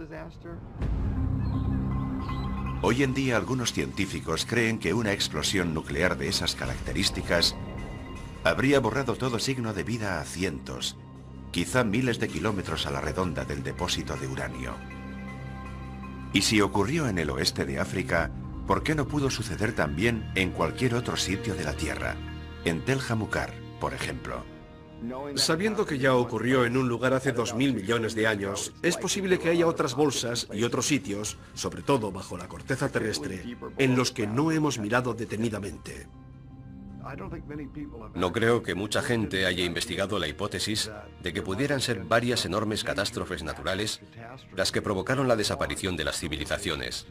Hoy en día algunos científicos creen que una explosión nuclear de esas características habría borrado todo signo de vida a cientos, quizá miles de kilómetros a la redonda del depósito de uranio. Y si ocurrió en el oeste de África, ¿por qué no pudo suceder también en cualquier otro sitio de la Tierra? En Tel Jamukar, por ejemplo. Sabiendo que ya ocurrió en un lugar hace dos mil millones de años, es posible que haya otras bolsas y otros sitios, sobre todo bajo la corteza terrestre, en los que no hemos mirado detenidamente. No creo que mucha gente haya investigado la hipótesis de que pudieran ser varias enormes catástrofes naturales las que provocaron la desaparición de las civilizaciones.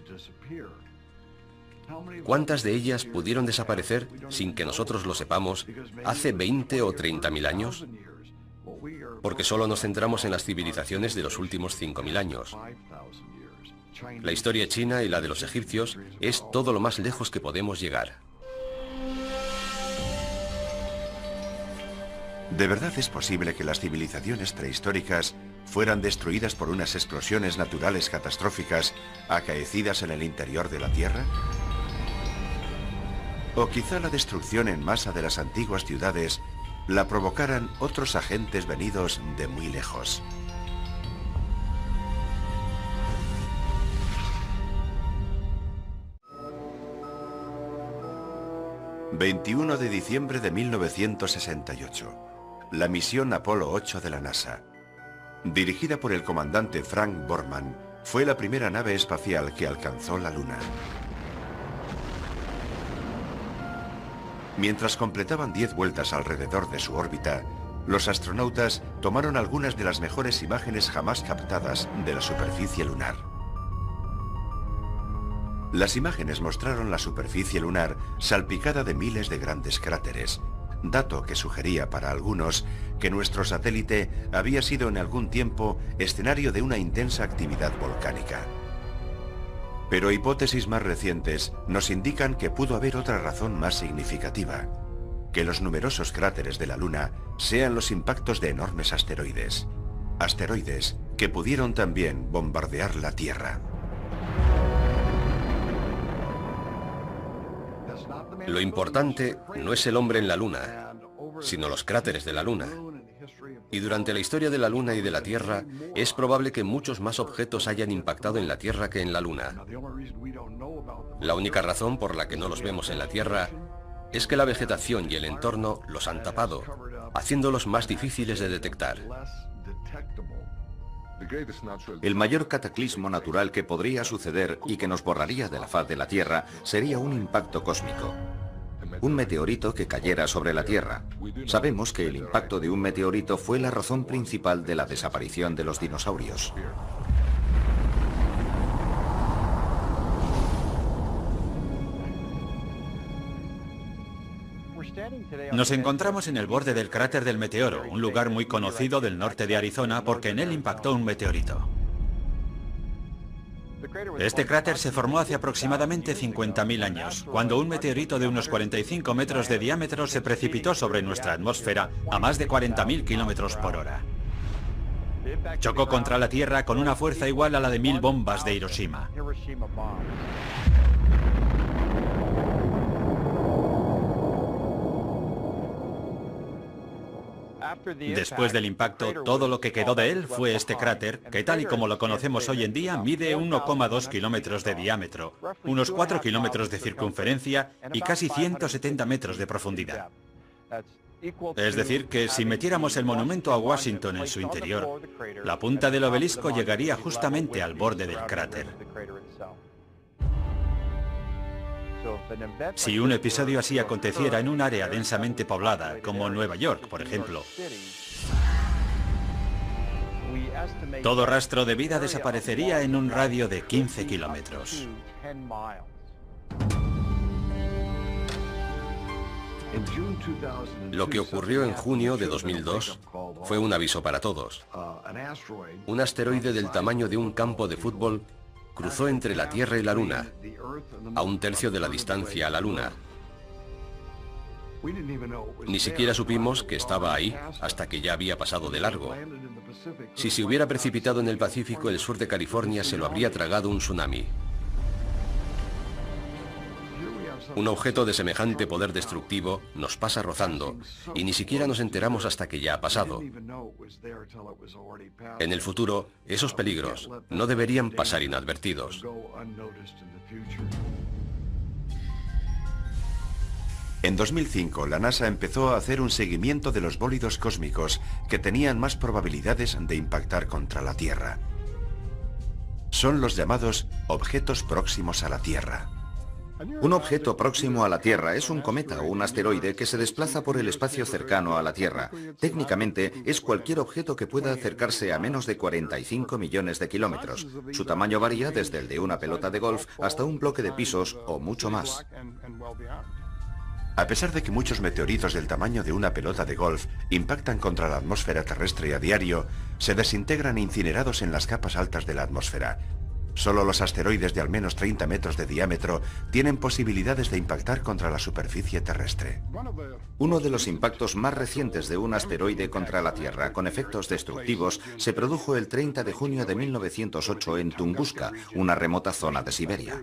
¿Cuántas de ellas pudieron desaparecer sin que nosotros lo sepamos hace veinte o treinta mil años? Porque solo nos centramos en las civilizaciones de los últimos cinco mil años. La historia china y la de los egipcios es todo lo más lejos que podemos llegar. ¿De verdad es posible que las civilizaciones prehistóricas fueran destruidas por unas explosiones naturales catastróficas acaecidas en el interior de la Tierra? O quizá la destrucción en masa de las antiguas ciudades la provocaran otros agentes venidos de muy lejos. veintiuno de diciembre de mil novecientos sesenta y ocho. La misión Apolo ocho de la NASA. Dirigida por el comandante Frank Borman, fue la primera nave espacial que alcanzó la Luna. Mientras completaban diez vueltas alrededor de su órbita, los astronautas tomaron algunas de las mejores imágenes jamás captadas de la superficie lunar. Las imágenes mostraron la superficie lunar salpicada de miles de grandes cráteres, dato que sugería para algunos que nuestro satélite había sido en algún tiempo escenario de una intensa actividad volcánica. Pero hipótesis más recientes nos indican que pudo haber otra razón más significativa, que los numerosos cráteres de la Luna sean los impactos de enormes asteroides, asteroides que pudieron también bombardear la Tierra. Lo importante no es el hombre en la Luna, sino los cráteres de la Luna. Y durante la historia de la Luna y de la Tierra, es probable que muchos más objetos hayan impactado en la Tierra que en la Luna. La única razón por la que no los vemos en la Tierra es que la vegetación y el entorno los han tapado, haciéndolos más difíciles de detectar. El mayor cataclismo natural que podría suceder y que nos borraría de la faz de la Tierra sería un impacto cósmico. Un meteorito que cayera sobre la Tierra. Sabemos que el impacto de un meteorito fue la razón principal de la desaparición de los dinosaurios. Nos encontramos en el borde del cráter del meteoro, un lugar muy conocido del norte de Arizona porque en él impactó un meteorito. Este cráter se formó hace aproximadamente cincuenta mil años, cuando un meteorito de unos cuarenta y cinco metros de diámetro se precipitó sobre nuestra atmósfera a más de cuarenta mil kilómetros por hora. Chocó contra la Tierra con una fuerza igual a la de mil bombas de Hiroshima. Después del impacto, todo lo que quedó de él fue este cráter, que tal y como lo conocemos hoy en día, mide uno coma dos kilómetros de diámetro, unos cuatro kilómetros de circunferencia y casi ciento setenta metros de profundidad. Es decir, que si metiéramos el monumento a Washington en su interior, la punta del obelisco llegaría justamente al borde del cráter. Si un episodio así aconteciera en un área densamente poblada, como Nueva York, por ejemplo, todo rastro de vida desaparecería en un radio de quince kilómetros. Lo que ocurrió en junio de dos mil dos fue un aviso para todos. Un asteroide del tamaño de un campo de fútbol cruzó entre la Tierra y la Luna, a un tercio de la distancia a la Luna. Ni siquiera supimos que estaba ahí hasta que ya había pasado de largo. Si se hubiera precipitado en el Pacífico, el sur de California se lo habría tragado un tsunami. Un objeto de semejante poder destructivo nos pasa rozando y ni siquiera nos enteramos hasta que ya ha pasado. En el futuro, esos peligros no deberían pasar inadvertidos. En dos mil cinco, la NASA empezó a hacer un seguimiento de los bólidos cósmicos que tenían más probabilidades de impactar contra la Tierra. Son los llamados objetos próximos a la Tierra. Un objeto próximo a la Tierra es un cometa o un asteroide que se desplaza por el espacio cercano a la Tierra. Técnicamente, es cualquier objeto que pueda acercarse a menos de cuarenta y cinco millones de kilómetros. Su tamaño varía desde el de una pelota de golf hasta un bloque de pisos o mucho más. A pesar de que muchos meteoritos del tamaño de una pelota de golf impactan contra la atmósfera terrestre a diario, se desintegran incinerados en las capas altas de la atmósfera. Solo los asteroides de al menos treinta metros de diámetro tienen posibilidades de impactar contra la superficie terrestre. Uno de los impactos más recientes de un asteroide contra la Tierra con efectos destructivos se produjo el treinta de junio de mil novecientos ocho en Tunguska, una remota zona de Siberia.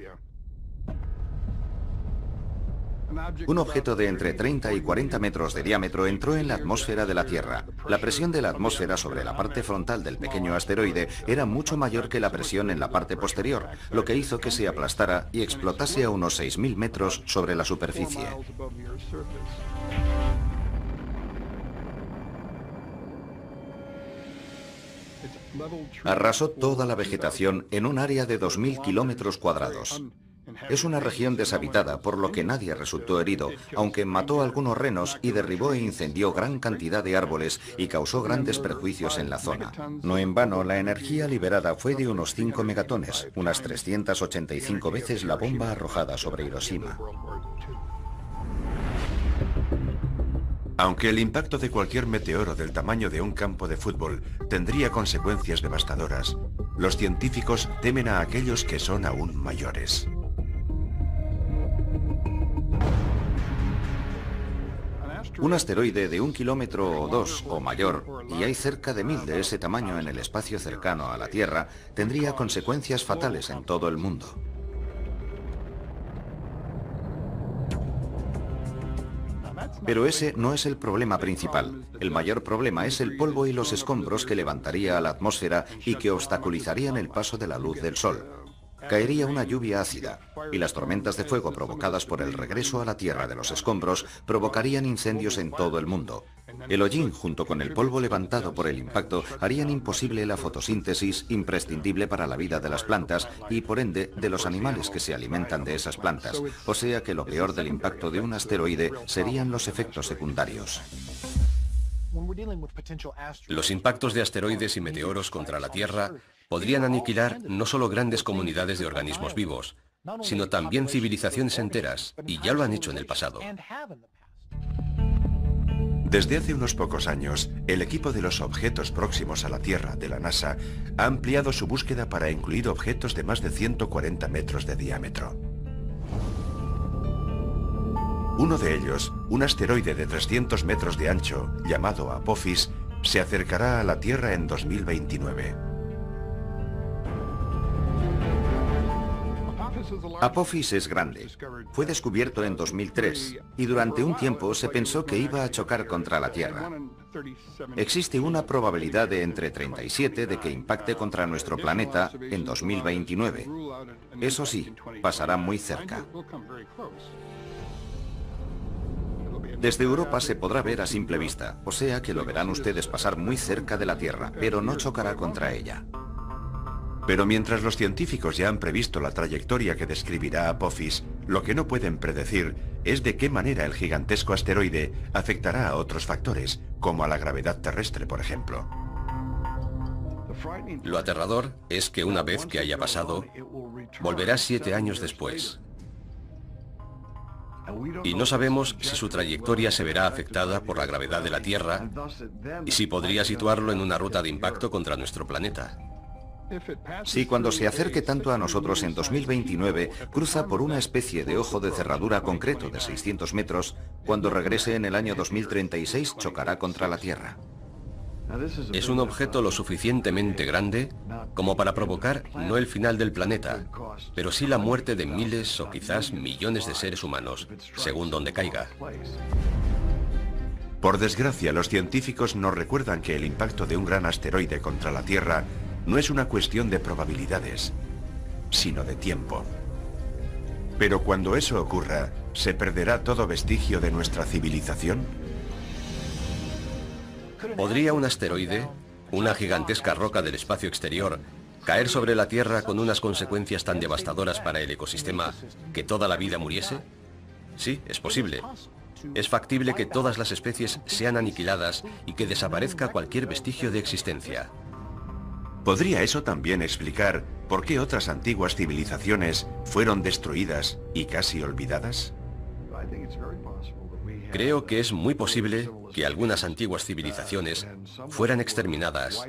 Un objeto de entre treinta y cuarenta metros de diámetro entró en la atmósfera de la Tierra. La presión de la atmósfera sobre la parte frontal del pequeño asteroide era mucho mayor que la presión en la parte posterior, lo que hizo que se aplastara y explotase a unos seis mil metros sobre la superficie. Arrasó toda la vegetación en un área de dos mil kilómetros cuadrados. Es una región deshabitada, por lo que nadie resultó herido, aunque mató a algunos renos y derribó e incendió gran cantidad de árboles y causó grandes perjuicios en la zona. No en vano, la energía liberada fue de unos cinco megatones, unas trescientas ochenta y cinco veces la bomba arrojada sobre Hiroshima. Aunque el impacto de cualquier meteoro del tamaño de un campo de fútbol tendría consecuencias devastadoras, los científicos temen a aquellos que son aún mayores. Un asteroide de un kilómetro o dos o mayor, y hay cerca de mil de ese tamaño en el espacio cercano a la Tierra, tendría consecuencias fatales en todo el mundo. Pero ese no es el problema principal. El mayor problema es el polvo y los escombros que levantaría a la atmósfera y que obstaculizarían el paso de la luz del Sol. Caería una lluvia ácida, y las tormentas de fuego provocadas por el regreso a la Tierra de los escombros provocarían incendios en todo el mundo. El hollín, junto con el polvo levantado por el impacto, harían imposible la fotosíntesis, imprescindible para la vida de las plantas y, por ende, de los animales que se alimentan de esas plantas. O sea que lo peor del impacto de un asteroide serían los efectos secundarios. Los impactos de asteroides y meteoros contra la Tierra podrían aniquilar no solo grandes comunidades de organismos vivos, sino también civilizaciones enteras, y ya lo han hecho en el pasado. Desde hace unos pocos años, el equipo de los objetos próximos a la Tierra de la NASA ha ampliado su búsqueda para incluir objetos de más de ciento cuarenta metros de diámetro. Uno de ellos, un asteroide de trescientos metros de ancho, llamado Apophis, se acercará a la Tierra en dos mil veintinueve. Apophis es grande. Fue descubierto en dos mil tres y durante un tiempo se pensó que iba a chocar contra la Tierra. Existe una probabilidad de entre treinta y siete de que impacte contra nuestro planeta en dos mil veintinueve. Eso sí, pasará muy cerca. Desde Europa se podrá ver a simple vista, o sea que lo verán ustedes pasar muy cerca de la Tierra, pero no chocará contra ella. Pero mientras los científicos ya han previsto la trayectoria que describirá Apophis, lo que no pueden predecir es de qué manera el gigantesco asteroide afectará a otros factores, como a la gravedad terrestre, por ejemplo. Lo aterrador es que una vez que haya pasado, volverá siete años después. Y no sabemos si su trayectoria se verá afectada por la gravedad de la Tierra y si podría situarlo en una ruta de impacto contra nuestro planeta. Si cuando se acerque tanto a nosotros en dos mil veintinueve cruza por una especie de ojo de cerradura concreto de seiscientos metros, cuando regrese en el año dos mil treinta y seis chocará contra la Tierra. Es un objeto lo suficientemente grande como para provocar no el final del planeta, pero sí la muerte de miles o quizás millones de seres humanos, según donde caiga. Por desgracia, los científicos nos recuerdan que el impacto de un gran asteroide contra la Tierra no es una cuestión de probabilidades, sino de tiempo. Pero cuando eso ocurra, ¿se perderá todo vestigio de nuestra civilización? ¿Podría un asteroide, una gigantesca roca del espacio exterior, ¿Caer sobre la Tierra con unas consecuencias tan devastadoras para el ecosistema que toda la vida muriese? Sí, es posible. Es factible que todas las especies sean aniquiladas y que desaparezca cualquier vestigio de existencia. ¿Podría eso también explicar por qué otras antiguas civilizaciones fueron destruidas y casi olvidadas? Creo que es muy posible que algunas antiguas civilizaciones fueran exterminadas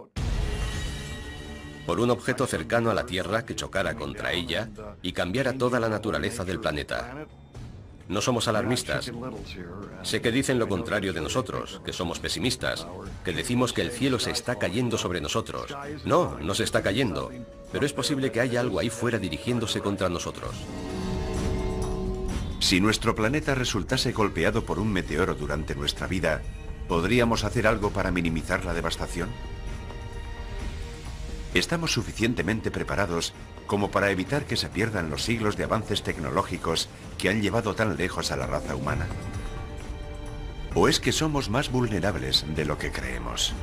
por un objeto cercano a la Tierra que chocara contra ella y cambiara toda la naturaleza del planeta. No somos alarmistas. Sé que dicen lo contrario de nosotros, que somos pesimistas, que decimos que el cielo se está cayendo sobre nosotros. No, no se está cayendo, pero es posible que haya algo ahí fuera dirigiéndose contra nosotros. Si nuestro planeta resultase golpeado por un meteoro durante nuestra vida, ¿podríamos hacer algo para minimizar la devastación? ¿Estamos suficientemente preparados como para evitar que se pierdan los siglos de avances tecnológicos que han llevado tan lejos a la raza humana? ¿O es que somos más vulnerables de lo que creemos?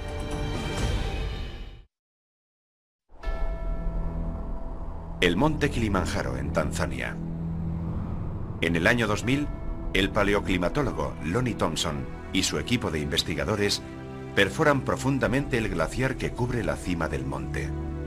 El monte Kilimanjaro, en Tanzania. En el año dos mil, el paleoclimatólogo Lonnie Thompson y su equipo de investigadores perforan profundamente el glaciar que cubre la cima del monte.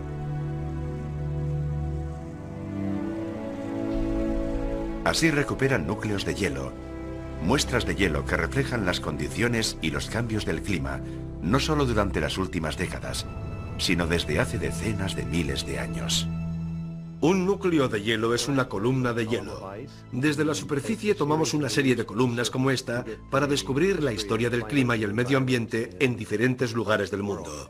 Así recuperan núcleos de hielo, muestras de hielo que reflejan las condiciones y los cambios del clima, no solo durante las últimas décadas, sino desde hace decenas de miles de años. Un núcleo de hielo es una columna de hielo. Desde la superficie tomamos una serie de columnas como esta para descubrir la historia del clima y el medio ambiente en diferentes lugares del mundo.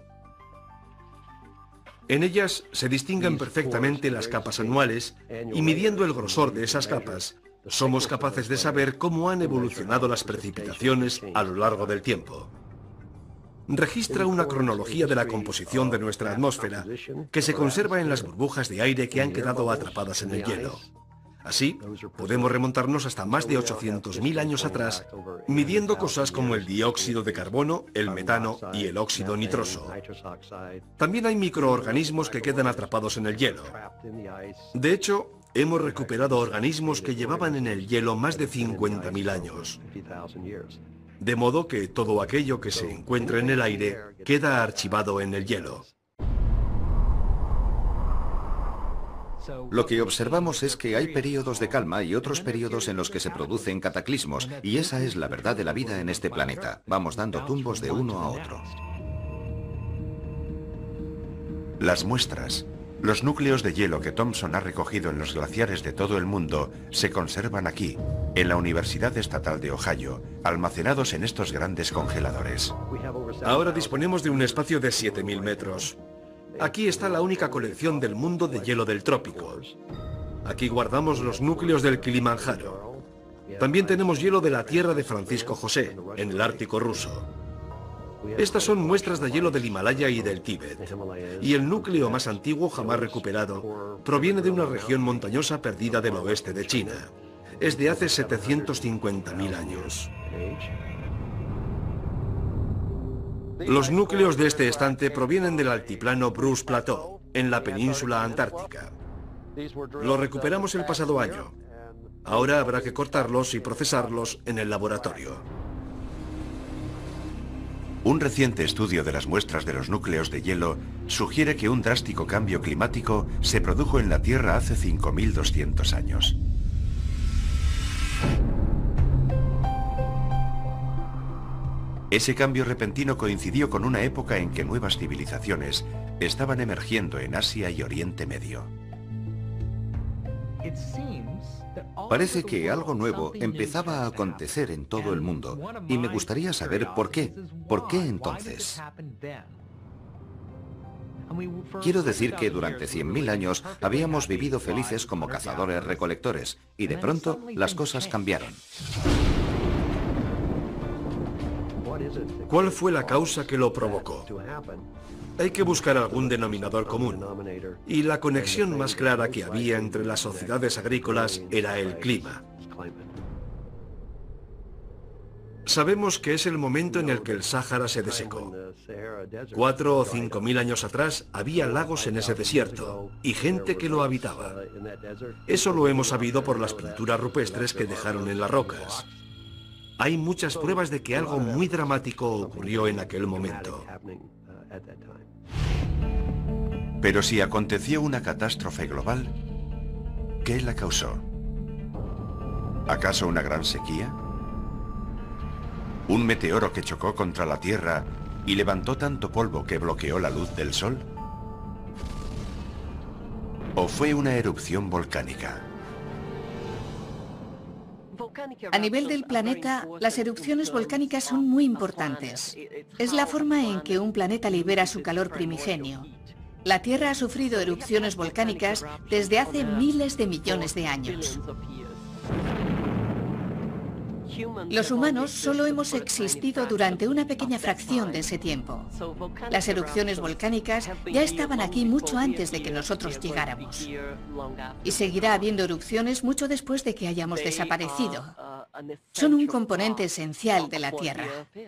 En ellas se distinguen perfectamente las capas anuales y midiendo el grosor de esas capas, somos capaces de saber cómo han evolucionado las precipitaciones a lo largo del tiempo. Registra una cronología de la composición de nuestra atmósfera que se conserva en las burbujas de aire que han quedado atrapadas en el hielo. Así, podemos remontarnos hasta más de ochocientos mil años atrás, midiendo cosas como el dióxido de carbono, el metano y el óxido nitroso. También hay microorganismos que quedan atrapados en el hielo. De hecho, hemos recuperado organismos que llevaban en el hielo más de cincuenta mil años. De modo que todo aquello que se encuentra en el aire queda archivado en el hielo. Lo que observamos es que hay periodos de calma y otros periodos en los que se producen cataclismos, y esa es la verdad de la vida en este planeta. Vamos dando tumbos de uno a otro. Las muestras, los núcleos de hielo que Thompson ha recogido en los glaciares de todo el mundo, se conservan aquí, en la Universidad Estatal de Ohio, almacenados en estos grandes congeladores. Ahora disponemos de un espacio de siete mil metros. Aquí está la única colección del mundo de hielo del trópico. Aquí guardamos los núcleos del Kilimanjaro. También tenemos hielo de la tierra de Francisco José, en el Ártico ruso. Estas son muestras de hielo del Himalaya y del Tíbet. Y el núcleo más antiguo jamás recuperado proviene de una región montañosa perdida del oeste de China. Es de hace setecientos cincuenta mil años. Los núcleos de este estante provienen del altiplano Bruce Plateau, en la península antártica. Los recuperamos el pasado año. Ahora habrá que cortarlos y procesarlos en el laboratorio. Un reciente estudio de las muestras de los núcleos de hielo sugiere que un drástico cambio climático se produjo en la Tierra hace cinco mil doscientos años. Ese cambio repentino coincidió con una época en que nuevas civilizaciones estaban emergiendo en Asia y Oriente Medio. Parece que algo nuevo empezaba a acontecer en todo el mundo, y me gustaría saber por qué. ¿Por qué entonces? Quiero decir que durante cien mil años habíamos vivido felices como cazadores-recolectores, y de pronto las cosas cambiaron. ¿Cuál fue la causa que lo provocó? Hay que buscar algún denominador común, y la conexión más clara que había entre las sociedades agrícolas era el clima. Sabemos que es el momento en el que el Sáhara se desecó. Cuatro o cinco mil años atrás había lagos en ese desierto y gente que lo habitaba. Eso lo hemos sabido por las pinturas rupestres que dejaron en las rocas. Hay muchas pruebas de que algo muy dramático ocurrió en aquel momento. Pero si aconteció una catástrofe global, ¿qué la causó? ¿Acaso una gran sequía? ¿Un meteoro que chocó contra la Tierra y levantó tanto polvo que bloqueó la luz del Sol? ¿O fue una erupción volcánica? A nivel del planeta, las erupciones volcánicas son muy importantes. Es la forma en que un planeta libera su calor primigenio. La Tierra ha sufrido erupciones volcánicas desde hace miles de millones de años. Los humanos solo hemos existido durante una pequeña fracción de ese tiempo. Las erupciones volcánicas ya estaban aquí mucho antes de que nosotros llegáramos. Y seguirá habiendo erupciones mucho después de que hayamos desaparecido. Son un componente esencial de la Tierra.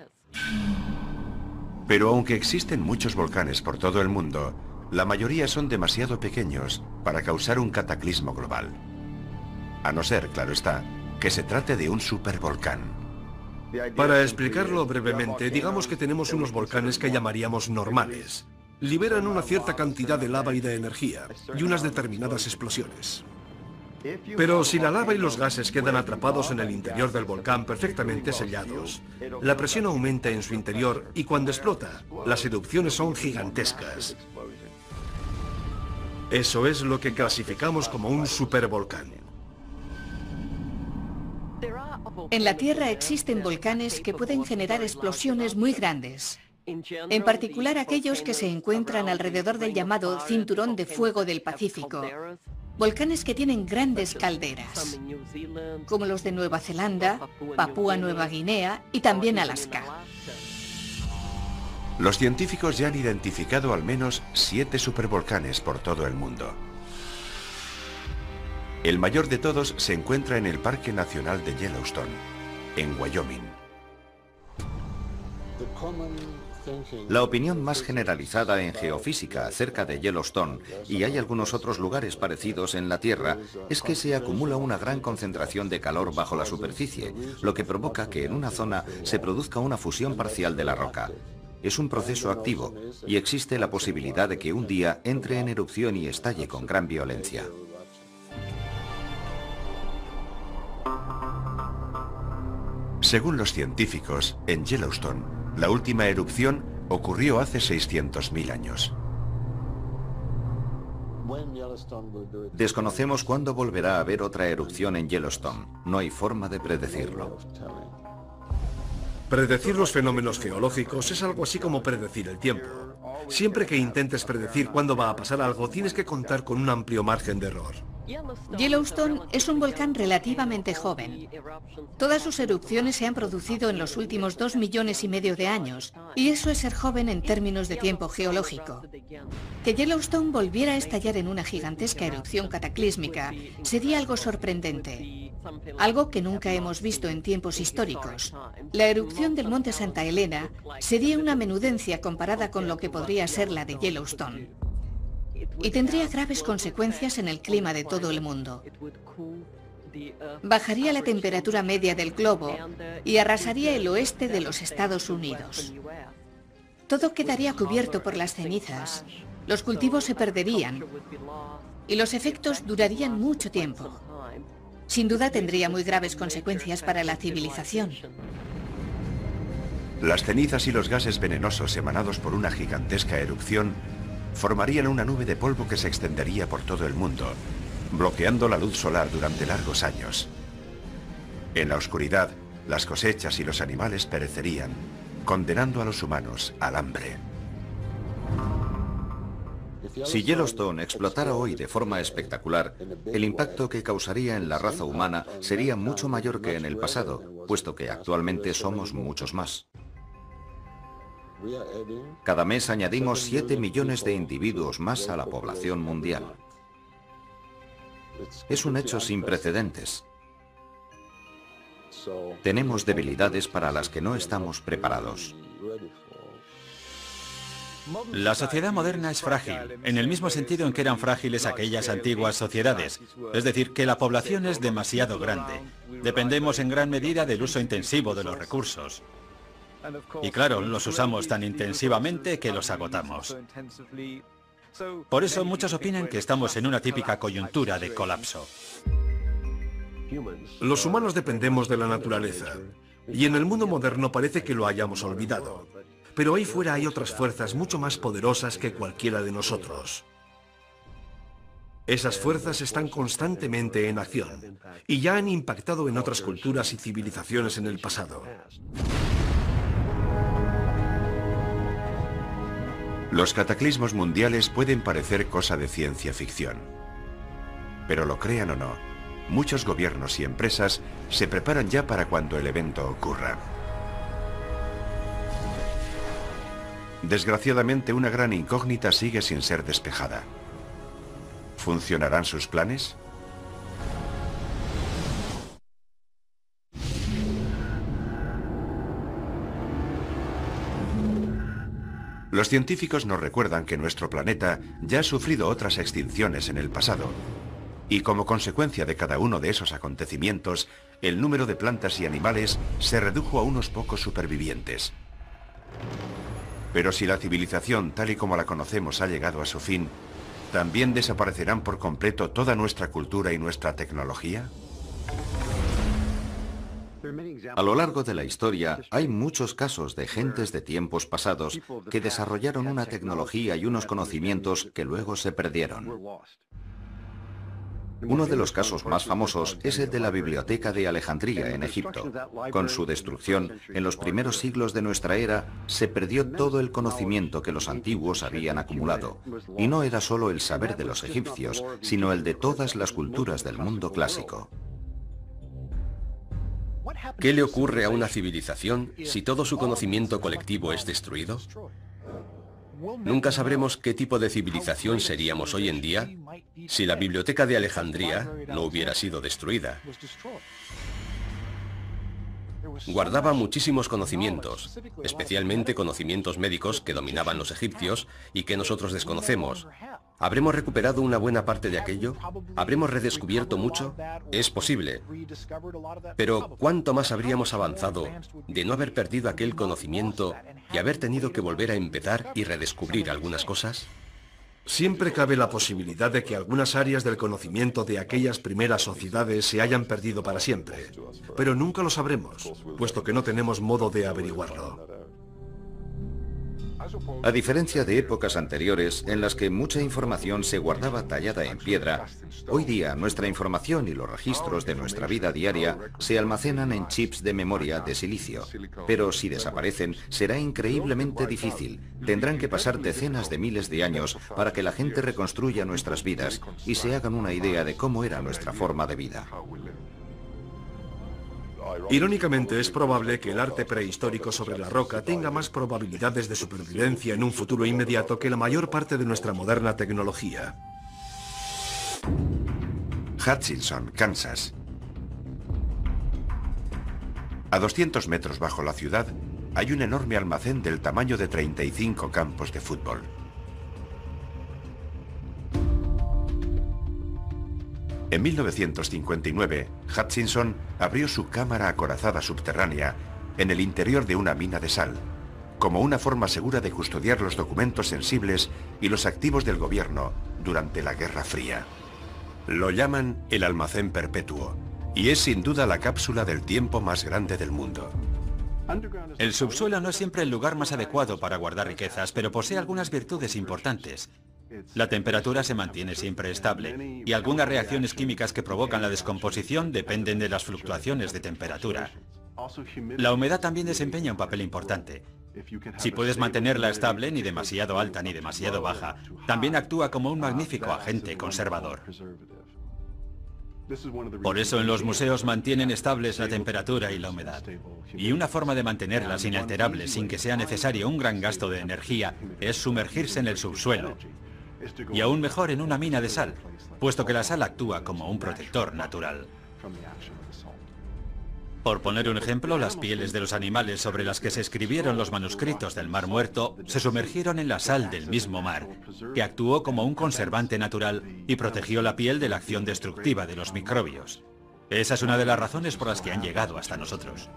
Pero aunque existen muchos volcanes por todo el mundo, la mayoría son demasiado pequeños para causar un cataclismo global. A no ser, claro está, que se trate de un supervolcán. Para explicarlo brevemente, digamos que tenemos unos volcanes que llamaríamos normales. Liberan una cierta cantidad de lava y de energía, y unas determinadas explosiones. Pero si la lava y los gases quedan atrapados en el interior del volcán perfectamente sellados, la presión aumenta en su interior y cuando explota, las erupciones son gigantescas. Eso es lo que clasificamos como un supervolcán. En la Tierra existen volcanes que pueden generar explosiones muy grandes. En particular aquellos que se encuentran alrededor del llamado Cinturón de Fuego del Pacífico. Volcanes que tienen grandes calderas, como los de Nueva Zelanda, Papúa Nueva Guinea y también Alaska. Los científicos ya han identificado al menos siete supervolcanes por todo el mundo. El mayor de todos se encuentra en el Parque Nacional de Yellowstone, en Wyoming. La opinión más generalizada en geofísica acerca de Yellowstone, y hay algunos otros lugares parecidos en la Tierra, es que se acumula una gran concentración de calor bajo la superficie, lo que provoca que en una zona se produzca una fusión parcial de la roca. Es un proceso activo, y existe la posibilidad de que un día entre en erupción y estalle con gran violencia. Según los científicos, en Yellowstone, la última erupción ocurrió hace seiscientos mil años. Desconocemos cuándo volverá a haber otra erupción en Yellowstone. No hay forma de predecirlo. Predecir los fenómenos geológicos es algo así como predecir el tiempo. Siempre que intentes predecir cuándo va a pasar algo, tienes que contar con un amplio margen de error. Yellowstone es un volcán relativamente joven. Todas sus erupciones se han producido en los últimos dos millones y medio de años, y eso es ser joven en términos de tiempo geológico. Que Yellowstone volviera a estallar en una gigantesca erupción cataclísmica sería algo sorprendente, algo que nunca hemos visto en tiempos históricos. La erupción del monte Santa Elena sería una menudencia comparada con lo que podría ser la de Yellowstone. Y tendría graves consecuencias en el clima de todo el mundo. Bajaría la temperatura media del globo y arrasaría el oeste de los Estados Unidos. Todo quedaría cubierto por las cenizas. Los cultivos se perderían y los efectos durarían mucho tiempo. Sin duda tendría muy graves consecuencias para la civilización. Las cenizas y los gases venenosos emanados por una gigantesca erupción formarían una nube de polvo que se extendería por todo el mundo, bloqueando la luz solar durante largos años. En la oscuridad, las cosechas y los animales perecerían, condenando a los humanos al hambre. Si Yellowstone explotara hoy de forma espectacular, el impacto que causaría en la raza humana sería mucho mayor que en el pasado, puesto que actualmente somos muchos más. Cada mes añadimos siete millones de individuos más a la población mundial. Es un hecho sin precedentes. Tenemos debilidades para las que no estamos preparados. La sociedad moderna es frágil, en el mismo sentido en que eran frágiles aquellas antiguas sociedades. Es decir, que la población es demasiado grande. Dependemos en gran medida del uso intensivo de los recursos. Y claro, los usamos tan intensivamente que los agotamos. Por eso muchos opinan que estamos en una típica coyuntura de colapso. Los humanos dependemos de la naturaleza, y en el mundo moderno parece que lo hayamos olvidado. Pero ahí fuera hay otras fuerzas mucho más poderosas que cualquiera de nosotros. Esas fuerzas están constantemente en acción, y ya han impactado en otras culturas y civilizaciones en el pasado. Los cataclismos mundiales pueden parecer cosa de ciencia ficción. Pero lo crean o no, muchos gobiernos y empresas se preparan ya para cuando el evento ocurra. Desgraciadamente, una gran incógnita sigue sin ser despejada. ¿Funcionarán sus planes? Los científicos nos recuerdan que nuestro planeta ya ha sufrido otras extinciones en el pasado, y como consecuencia de cada uno de esos acontecimientos, el número de plantas y animales se redujo a unos pocos supervivientes. Pero si la civilización tal y como la conocemos ha llegado a su fin, ¿también desaparecerán por completo toda nuestra cultura y nuestra tecnología? A lo largo de la historia hay muchos casos de gentes de tiempos pasados que desarrollaron una tecnología y unos conocimientos que luego se perdieron. Uno de los casos más famosos es el de la Biblioteca de Alejandría en Egipto. Con su destrucción, en los primeros siglos de nuestra era, se perdió todo el conocimiento que los antiguos habían acumulado. Y no era solo el saber de los egipcios, sino el de todas las culturas del mundo clásico. ¿Qué le ocurre a una civilización si todo su conocimiento colectivo es destruido? Nunca sabremos qué tipo de civilización seríamos hoy en día si la Biblioteca de Alejandría no hubiera sido destruida. Guardaba muchísimos conocimientos, especialmente conocimientos médicos que dominaban los egipcios y que nosotros desconocemos. ¿Habremos recuperado una buena parte de aquello? ¿Habremos redescubierto mucho? Es posible. Pero ¿cuánto más habríamos avanzado de no haber perdido aquel conocimiento y haber tenido que volver a empezar y redescubrir algunas cosas? Siempre cabe la posibilidad de que algunas áreas del conocimiento de aquellas primeras sociedades se hayan perdido para siempre, pero nunca lo sabremos, puesto que no tenemos modo de averiguarlo. A diferencia de épocas anteriores en las que mucha información se guardaba tallada en piedra, hoy día nuestra información y los registros de nuestra vida diaria se almacenan en chips de memoria de silicio. Pero si desaparecen, será increíblemente difícil. Tendrán que pasar decenas de miles de años para que la gente reconstruya nuestras vidas y se hagan una idea de cómo era nuestra forma de vida. Irónicamente, es probable que el arte prehistórico sobre la roca tenga más probabilidades de supervivencia en un futuro inmediato que la mayor parte de nuestra moderna tecnología. Hutchinson, Kansas. A doscientos metros bajo la ciudad hay un enorme almacén del tamaño de treinta y cinco campos de fútbol. En mil novecientos cincuenta y nueve, Hutchinson abrió su cámara acorazada subterránea en el interior de una mina de sal, como una forma segura de custodiar los documentos sensibles y los activos del gobierno durante la Guerra Fría. Lo llaman el almacén perpetuo, y es sin duda la cápsula del tiempo más grande del mundo. El subsuelo no es siempre el lugar más adecuado para guardar riquezas, pero posee algunas virtudes importantes. La temperatura se mantiene siempre estable y algunas reacciones químicas que provocan la descomposición dependen de las fluctuaciones de temperatura. La humedad también desempeña un papel importante. Si puedes mantenerla estable, ni demasiado alta ni demasiado baja, también actúa como un magnífico agente conservador. Por eso en los museos mantienen estables la temperatura y la humedad. Y una forma de mantenerlas inalterables sin que sea necesario un gran gasto de energía es sumergirse en el subsuelo. Y aún mejor en una mina de sal, puesto que la sal actúa como un protector natural. Por poner un ejemplo, las pieles de los animales sobre las que se escribieron los manuscritos del Mar Muerto se sumergieron en la sal del mismo mar, que actuó como un conservante natural y protegió la piel de la acción destructiva de los microbios. Esa es una de las razones por las que han llegado hasta nosotros.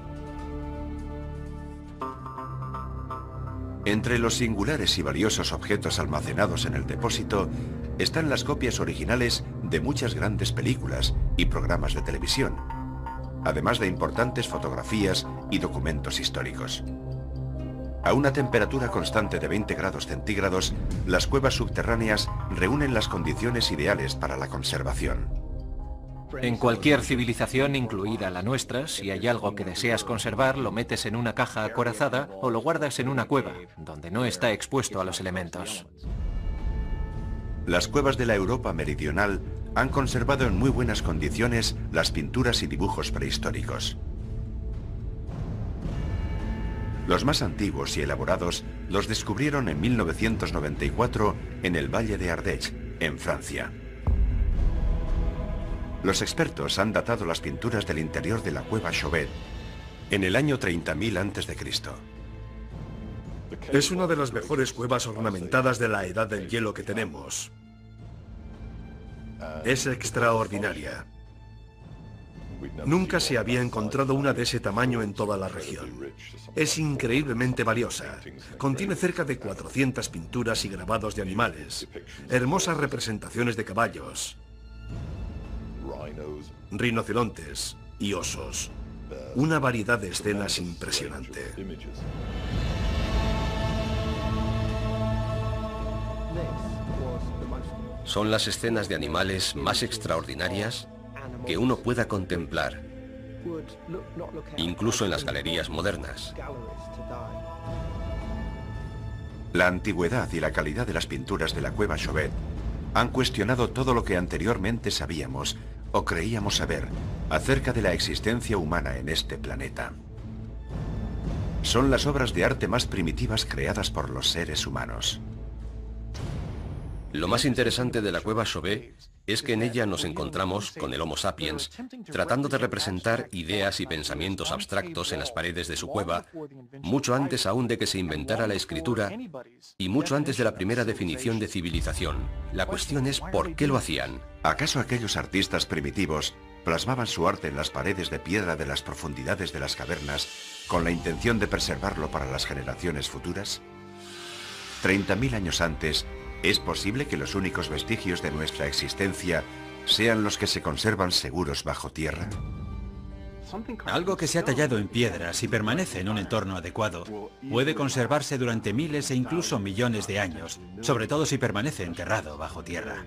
Entre los singulares y valiosos objetos almacenados en el depósito están las copias originales de muchas grandes películas y programas de televisión, además de importantes fotografías y documentos históricos. A una temperatura constante de veinte grados centígrados, las cuevas subterráneas reúnen las condiciones ideales para la conservación. En cualquier civilización, incluida la nuestra, si hay algo que deseas conservar, lo metes en una caja acorazada o lo guardas en una cueva, donde no está expuesto a los elementos. Las cuevas de la Europa meridional han conservado en muy buenas condiciones las pinturas y dibujos prehistóricos. Los más antiguos y elaborados los descubrieron en mil novecientos noventa y cuatro en el Valle de Ardèche, en Francia. Los expertos han datado las pinturas del interior de la cueva Chauvet en el año treinta mil antes de Cristo. Es una de las mejores cuevas ornamentadas de la edad del hielo que tenemos. Es extraordinaria. Nunca se había encontrado una de ese tamaño en toda la región. Es increíblemente valiosa. Contiene cerca de cuatrocientas pinturas y grabados de animales, hermosas representaciones de caballos, rinocerontes y osos. Una variedad de escenas impresionante. Son las escenas de animales más extraordinarias que uno pueda contemplar, incluso en las galerías modernas. La antigüedad y la calidad de las pinturas de la cueva Chauvet han cuestionado todo lo que anteriormente sabíamos o creíamos saber acerca de la existencia humana en este planeta. Son las obras de arte más primitivas creadas por los seres humanos. Lo más interesante de la cueva Chauvet es que en ella nos encontramos con el Homo sapiens tratando de representar ideas y pensamientos abstractos en las paredes de su cueva, mucho antes aún de que se inventara la escritura y mucho antes de la primera definición de civilización. La cuestión es ¿por qué lo hacían? ¿Acaso aquellos artistas primitivos plasmaban su arte en las paredes de piedra de las profundidades de las cavernas con la intención de preservarlo para las generaciones futuras? Treinta mil años antes, ¿es posible que los únicos vestigios de nuestra existencia sean los que se conservan seguros bajo tierra? Algo que se ha tallado en piedras y permanece en un entorno adecuado puede conservarse durante miles e incluso millones de años, sobre todo si permanece enterrado bajo tierra.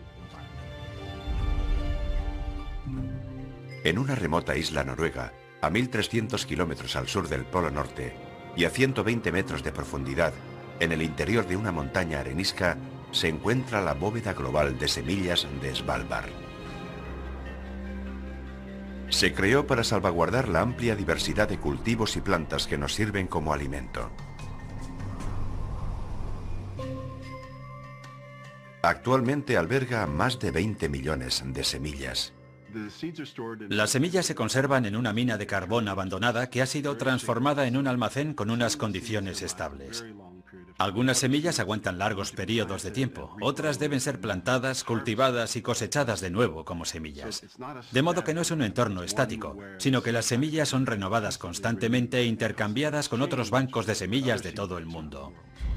En una remota isla noruega, a mil trescientos kilómetros al sur del Polo Norte y a ciento veinte metros de profundidad, en el interior de una montaña arenisca, se encuentra la bóveda global de semillas de Svalbard. Se creó para salvaguardar la amplia diversidad de cultivos y plantas que nos sirven como alimento. Actualmente alberga más de veinte millones de semillas. Las semillas se conservan en una mina de carbón abandonada que ha sido transformada en un almacén con unas condiciones estables. Algunas semillas aguantan largos periodos de tiempo, otras deben ser plantadas, cultivadas y cosechadas de nuevo como semillas. De modo que no es un entorno estático, sino que las semillas son renovadas constantemente e intercambiadas con otros bancos de semillas de todo el mundo.